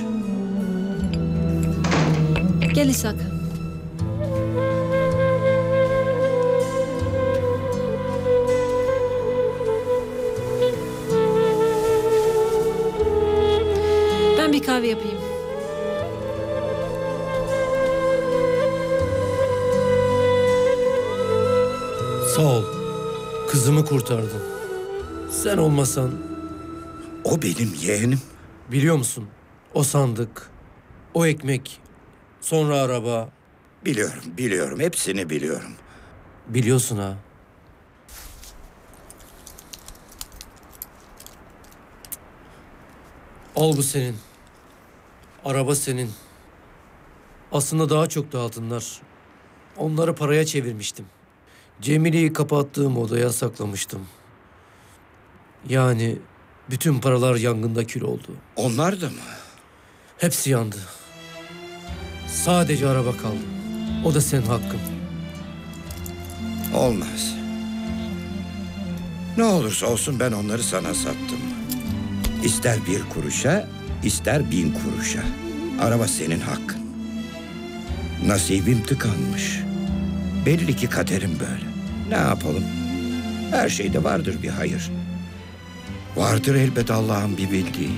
Gel İshak. Ben bir kahve yapayım. Sağ ol. Kızımı kurtardın. Sen olmasan... O benim yeğenim. Biliyor musun? O sandık, o ekmek, sonra araba. Biliyorum, biliyorum. Hepsini biliyorum. Biliyorsun ha. Al bu senin. Araba senin. Aslında daha çok da altınlar. Onları paraya çevirmiştim. Cemile'yi kapattığım odaya saklamıştım. Yani bütün paralar yangında kül oldu. Onlar da mı? Hepsi yandı. Sadece araba kaldı. O da senin hakkın. Olmaz. Ne olursa olsun ben onları sana sattım. İster bir kuruşa, ister bin kuruşa. Araba senin hakkın. Nasibim tıkanmış. Belli ki kaderim böyle. Ne yapalım? Her şeyde vardır bir hayır. Vardır elbet Allah'ın bir bildiği.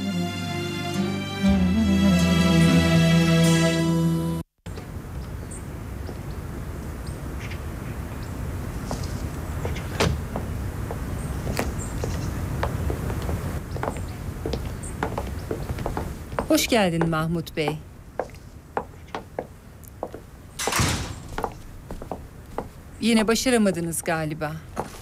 Hoş geldin Mahmut Bey. Yine başaramadınız galiba.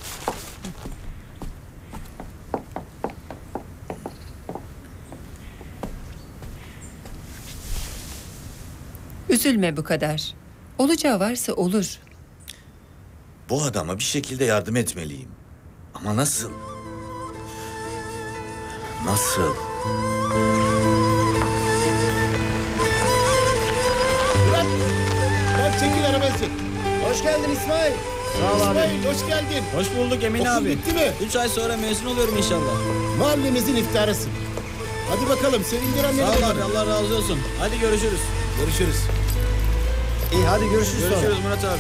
Üzülme bu kadar. Olacağı varsa olur. Bu adama bir şekilde yardım etmeliyim. Ama nasıl? Nasıl? Bırak. Bırak çekil arabası. Hoş geldin İsmail. Sağ ol abi. İsmail hoş geldin. Hoş bulduk Emin Okul abi. bitti mi? Üç ay sonra mezun oluyorum inşallah. Mahallemizin iftarısın. Hadi bakalım sevindir anneni. Sağ ol babanı. abi, Allah razı olsun. Hadi görüşürüz. Görüşürüz. İyi hadi görüşürüz, sonra. görüşürüz Murat abi.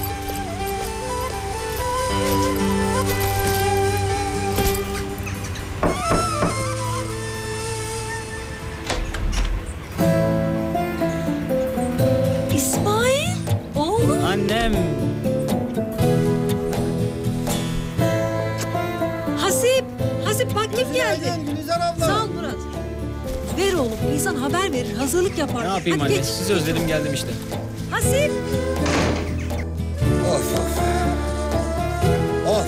İsmail, oğlum. Annem. Hasip, Hasip bak kim geldi. Gülizar abla. Sağ ol Murat. Ver oğlum, insan haber verir, hazırlık yapar. Ne yapayım Hadi anne? geç. Sizi özledim geldim işte. Hasip. Of of. Of.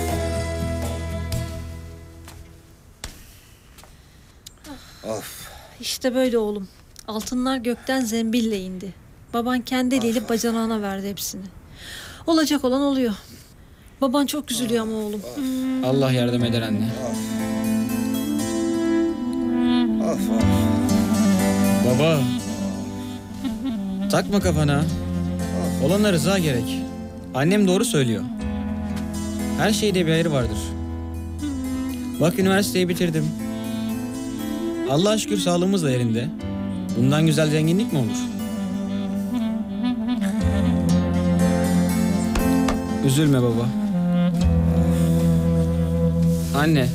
Of. İşte böyle oğlum. Altınlar gökten zembille indi. Baban kendi eliyle bacanağına verdi hepsini. Olacak olan oluyor. Baban çok üzülüyor ama oğlum. Allah yardım eder anne. Of of. Baba. Takma kafana. Olana rıza gerek. Annem doğru söylüyor. Her şeyde bir hayır vardır. Bak üniversiteyi bitirdim. Allah'a şükür sağlığımız da yerinde. Bundan güzel zenginlik mi olur? Üzülme baba. Anne.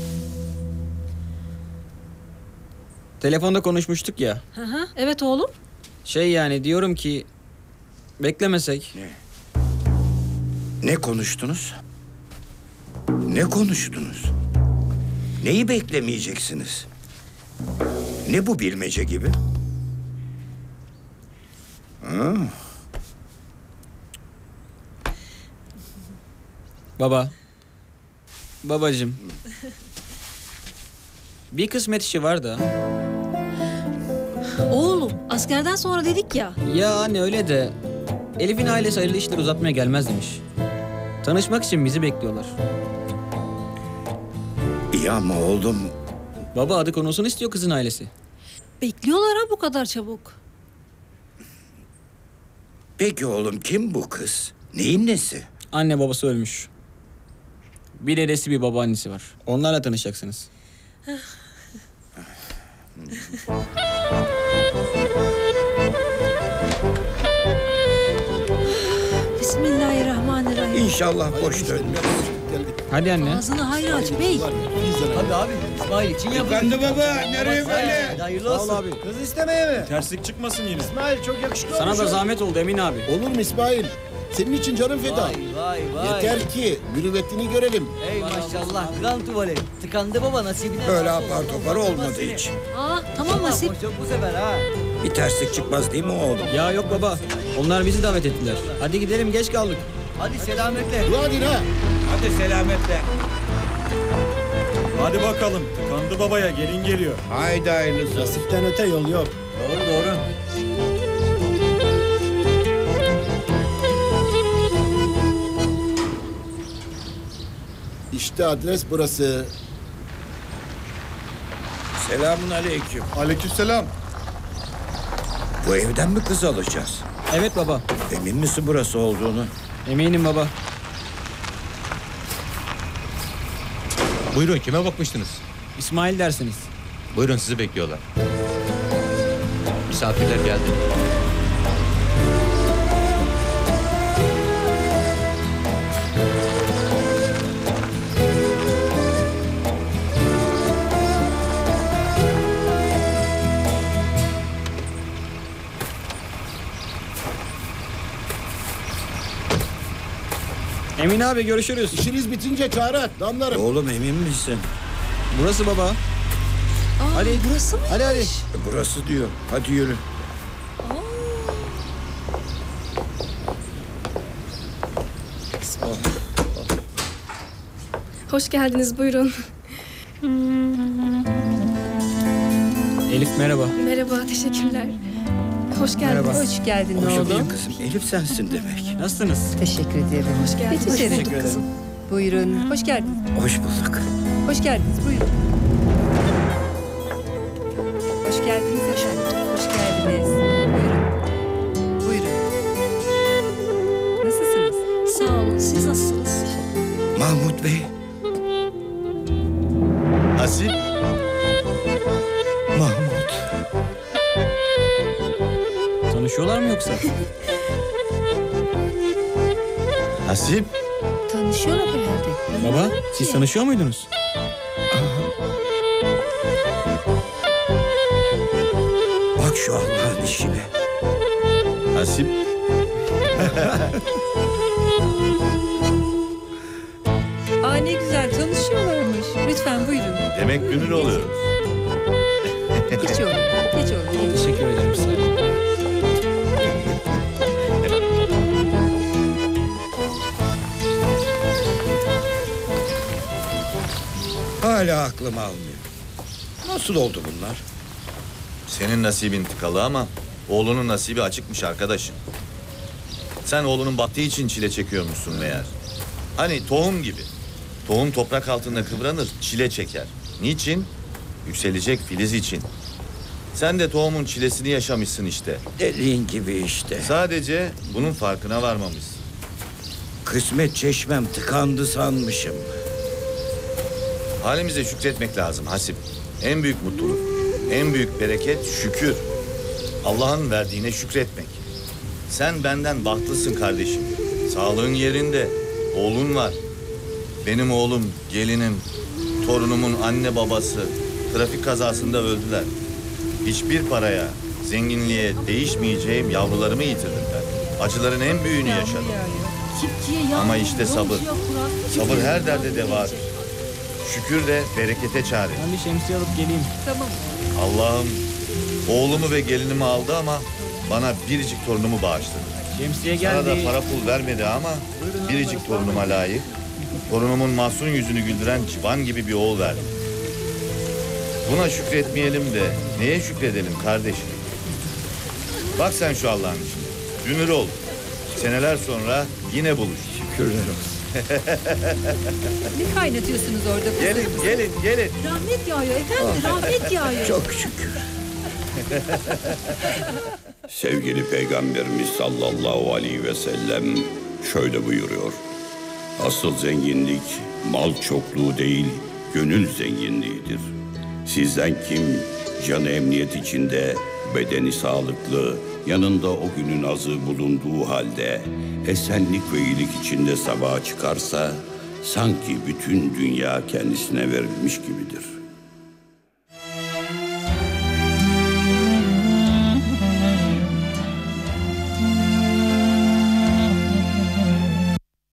Telefonda konuşmuştuk ya. Hı hı, evet oğlum. Şey yani diyorum ki beklemesek. Ne? Ne konuştunuz? Ne konuştunuz? Neyi beklemeyeceksiniz? Ne bu bilmece gibi? Ha? Baba. Babacığım. Bir kısmet işi var da. Oğlum, askerden sonra dedik ya. Ya anne öyle de Elif'in ailesi hayırlı işleri uzatmaya gelmez demiş. Tanışmak için bizi bekliyorlar. İyi ama oğlum... Baba adı konusunu istiyor kızın ailesi. Bekliyorlar ha bu kadar çabuk. Peki oğlum kim bu kız? Neyin nesi? Anne babası ölmüş. Bir dedesi bir babaannesi var. Onlarla tanışacaksınız. Bismillahirrahmanirrahim. İnşallah boş dönmez. Hadi anne. Ağzını hayır aç bey. Tabii abi. İsmail için yapın. Efendi baba, nereye böyle? Hayırlı olsun. abi. Kız istemeye mi? Terslik çıkmasın yine. İsmail çok yakışıklı Sana olmuş da ya. zahmet oldu Emin abi. Olur mu İsmail? Senin için canım feda. Vay vay vay. Yeter ki mürüvvetini görelim. Ey maşallah. Kral tuvale. Tıkandı baba nasibine. Böyle nasıl olsun. apar topar Olmaz olmadı seni. hiç. Aa, tamam Hasip. Çok bu sefer ha. Bir terslik çıkmaz değil mi oğlum? Ya yok baba. Onlar bizi davet ettiler. Hadi gidelim geç kaldık. Hadi selametle. Dua edin ha. Hadi selametle. Hadi bakalım. Tıkandı babaya. Gelin geliyor. Haydi hayırlısı. Nasipten öte yol yok. Doğru doğru. İşte adres burası. Selamun aleyküm. Aleykümselam. Bu evden mi kız alacağız? Evet baba. Emin misin burası olduğunu? Eminim baba. Buyurun kime bakmıştınız? İsmail dersiniz. Buyurun, sizi bekliyorlar. Misafirler geldi. Emin abi görüşürüz. İşiniz bitince çağır, damlarım. Oğlum emin misin? Burası baba. Aa, Hadi. Burası mıymış? Hadi hadi. Burası diyor. Hadi yürü. Hoş geldiniz, buyurun. Elif merhaba. Merhaba, teşekkürler. Hoş geldiniz. Merhaba. Hoş geldin Hoş oğlum. bulduk kızım. Elif sensin demek. Nasılsınız? Teşekkür ederim. Hoş geldiniz. Geçin içeri. Teşekkür ederim. Buyurun. Hoş geldiniz. Hoş bulduk. Hoş geldiniz. Buyurun. Hoş geldiniz efendim. Hoş geldiniz. Buyurun. Buyurun. Nasılsınız? Sağ olun. Siz nasılsınız? Mahmut Bey. Hasip. Mahmut. Tanışıyorlar mı yoksa? Hasip. Tanışıyorlar herhalde. Baba, siz tanışıyor muydunuz? Bak şu Allah'ın işine. Hasip. Aa ne güzel tanışıyorlarmış. Lütfen buyurun. Demek gönül oluyor. Geç oğlum. Geç oğlum. Teşekkür ederim sağ olun. Hala aklım almıyor. Nasıl oldu bunlar? Senin nasibin tıkalı ama oğlunun nasibi açıkmış arkadaşım. Sen oğlunun battığı için çile çekiyormuşsun meğer. Hani tohum gibi. Tohum toprak altında kıvranır, çile çeker. Niçin? Yükselecek filiz için. Sen de tohumun çilesini yaşamışsın işte. Dediğin gibi işte. Sadece bunun farkına varmamışsın. Kısmet çeşmem tıkandı sanmışım. Halimize şükretmek lazım Hasip. En büyük mutluluk, en büyük bereket şükür. Allah'ın verdiğine şükretmek. Sen benden bahtlısın kardeşim. Sağlığın yerinde, oğlun var. Benim oğlum, gelinim, torunumun anne babası trafik kazasında öldüler. Hiçbir paraya, zenginliğe değişmeyeceğim yavrularımı yitirdim ben. Acıların en büyüğünü yaşadım. Ama işte sabır. Sabır her derde devadır. Şükür de berekete çare. Ben bir şemsiye alıp geleyim. Tamam. Allah'ım oğlumu ve gelinimi aldı ama bana biricik torunumu bağışladı. Şemsiye Sana geldi. da para pul vermedi ama biricik torunuma layık. Torunumun masum yüzünü güldüren çıban gibi bir oğul verdi. Buna şükretmeyelim de neye şükredelim kardeşim? Bak sen şu Allah'ın işine. Dünür ol. Seneler sonra yine buluş. Şükürler olsun. Ne kaynatıyorsunuz orada? Gelin, gelin, gelin. Rahmet yağıyor efendim. Rahmet yağıyor. Çok şükür. Sevgili Peygamberimiz sallallahu aleyhi ve sellem şöyle buyuruyor. Asıl zenginlik mal çokluğu değil, gönül zenginliğidir. Sizden kim canı emniyet içinde, bedeni sağlıklı, yanında o günün azı bulunduğu halde esenlik ve iyilik içinde sabaha çıkarsa sanki bütün dünya kendisine verilmiş gibidir.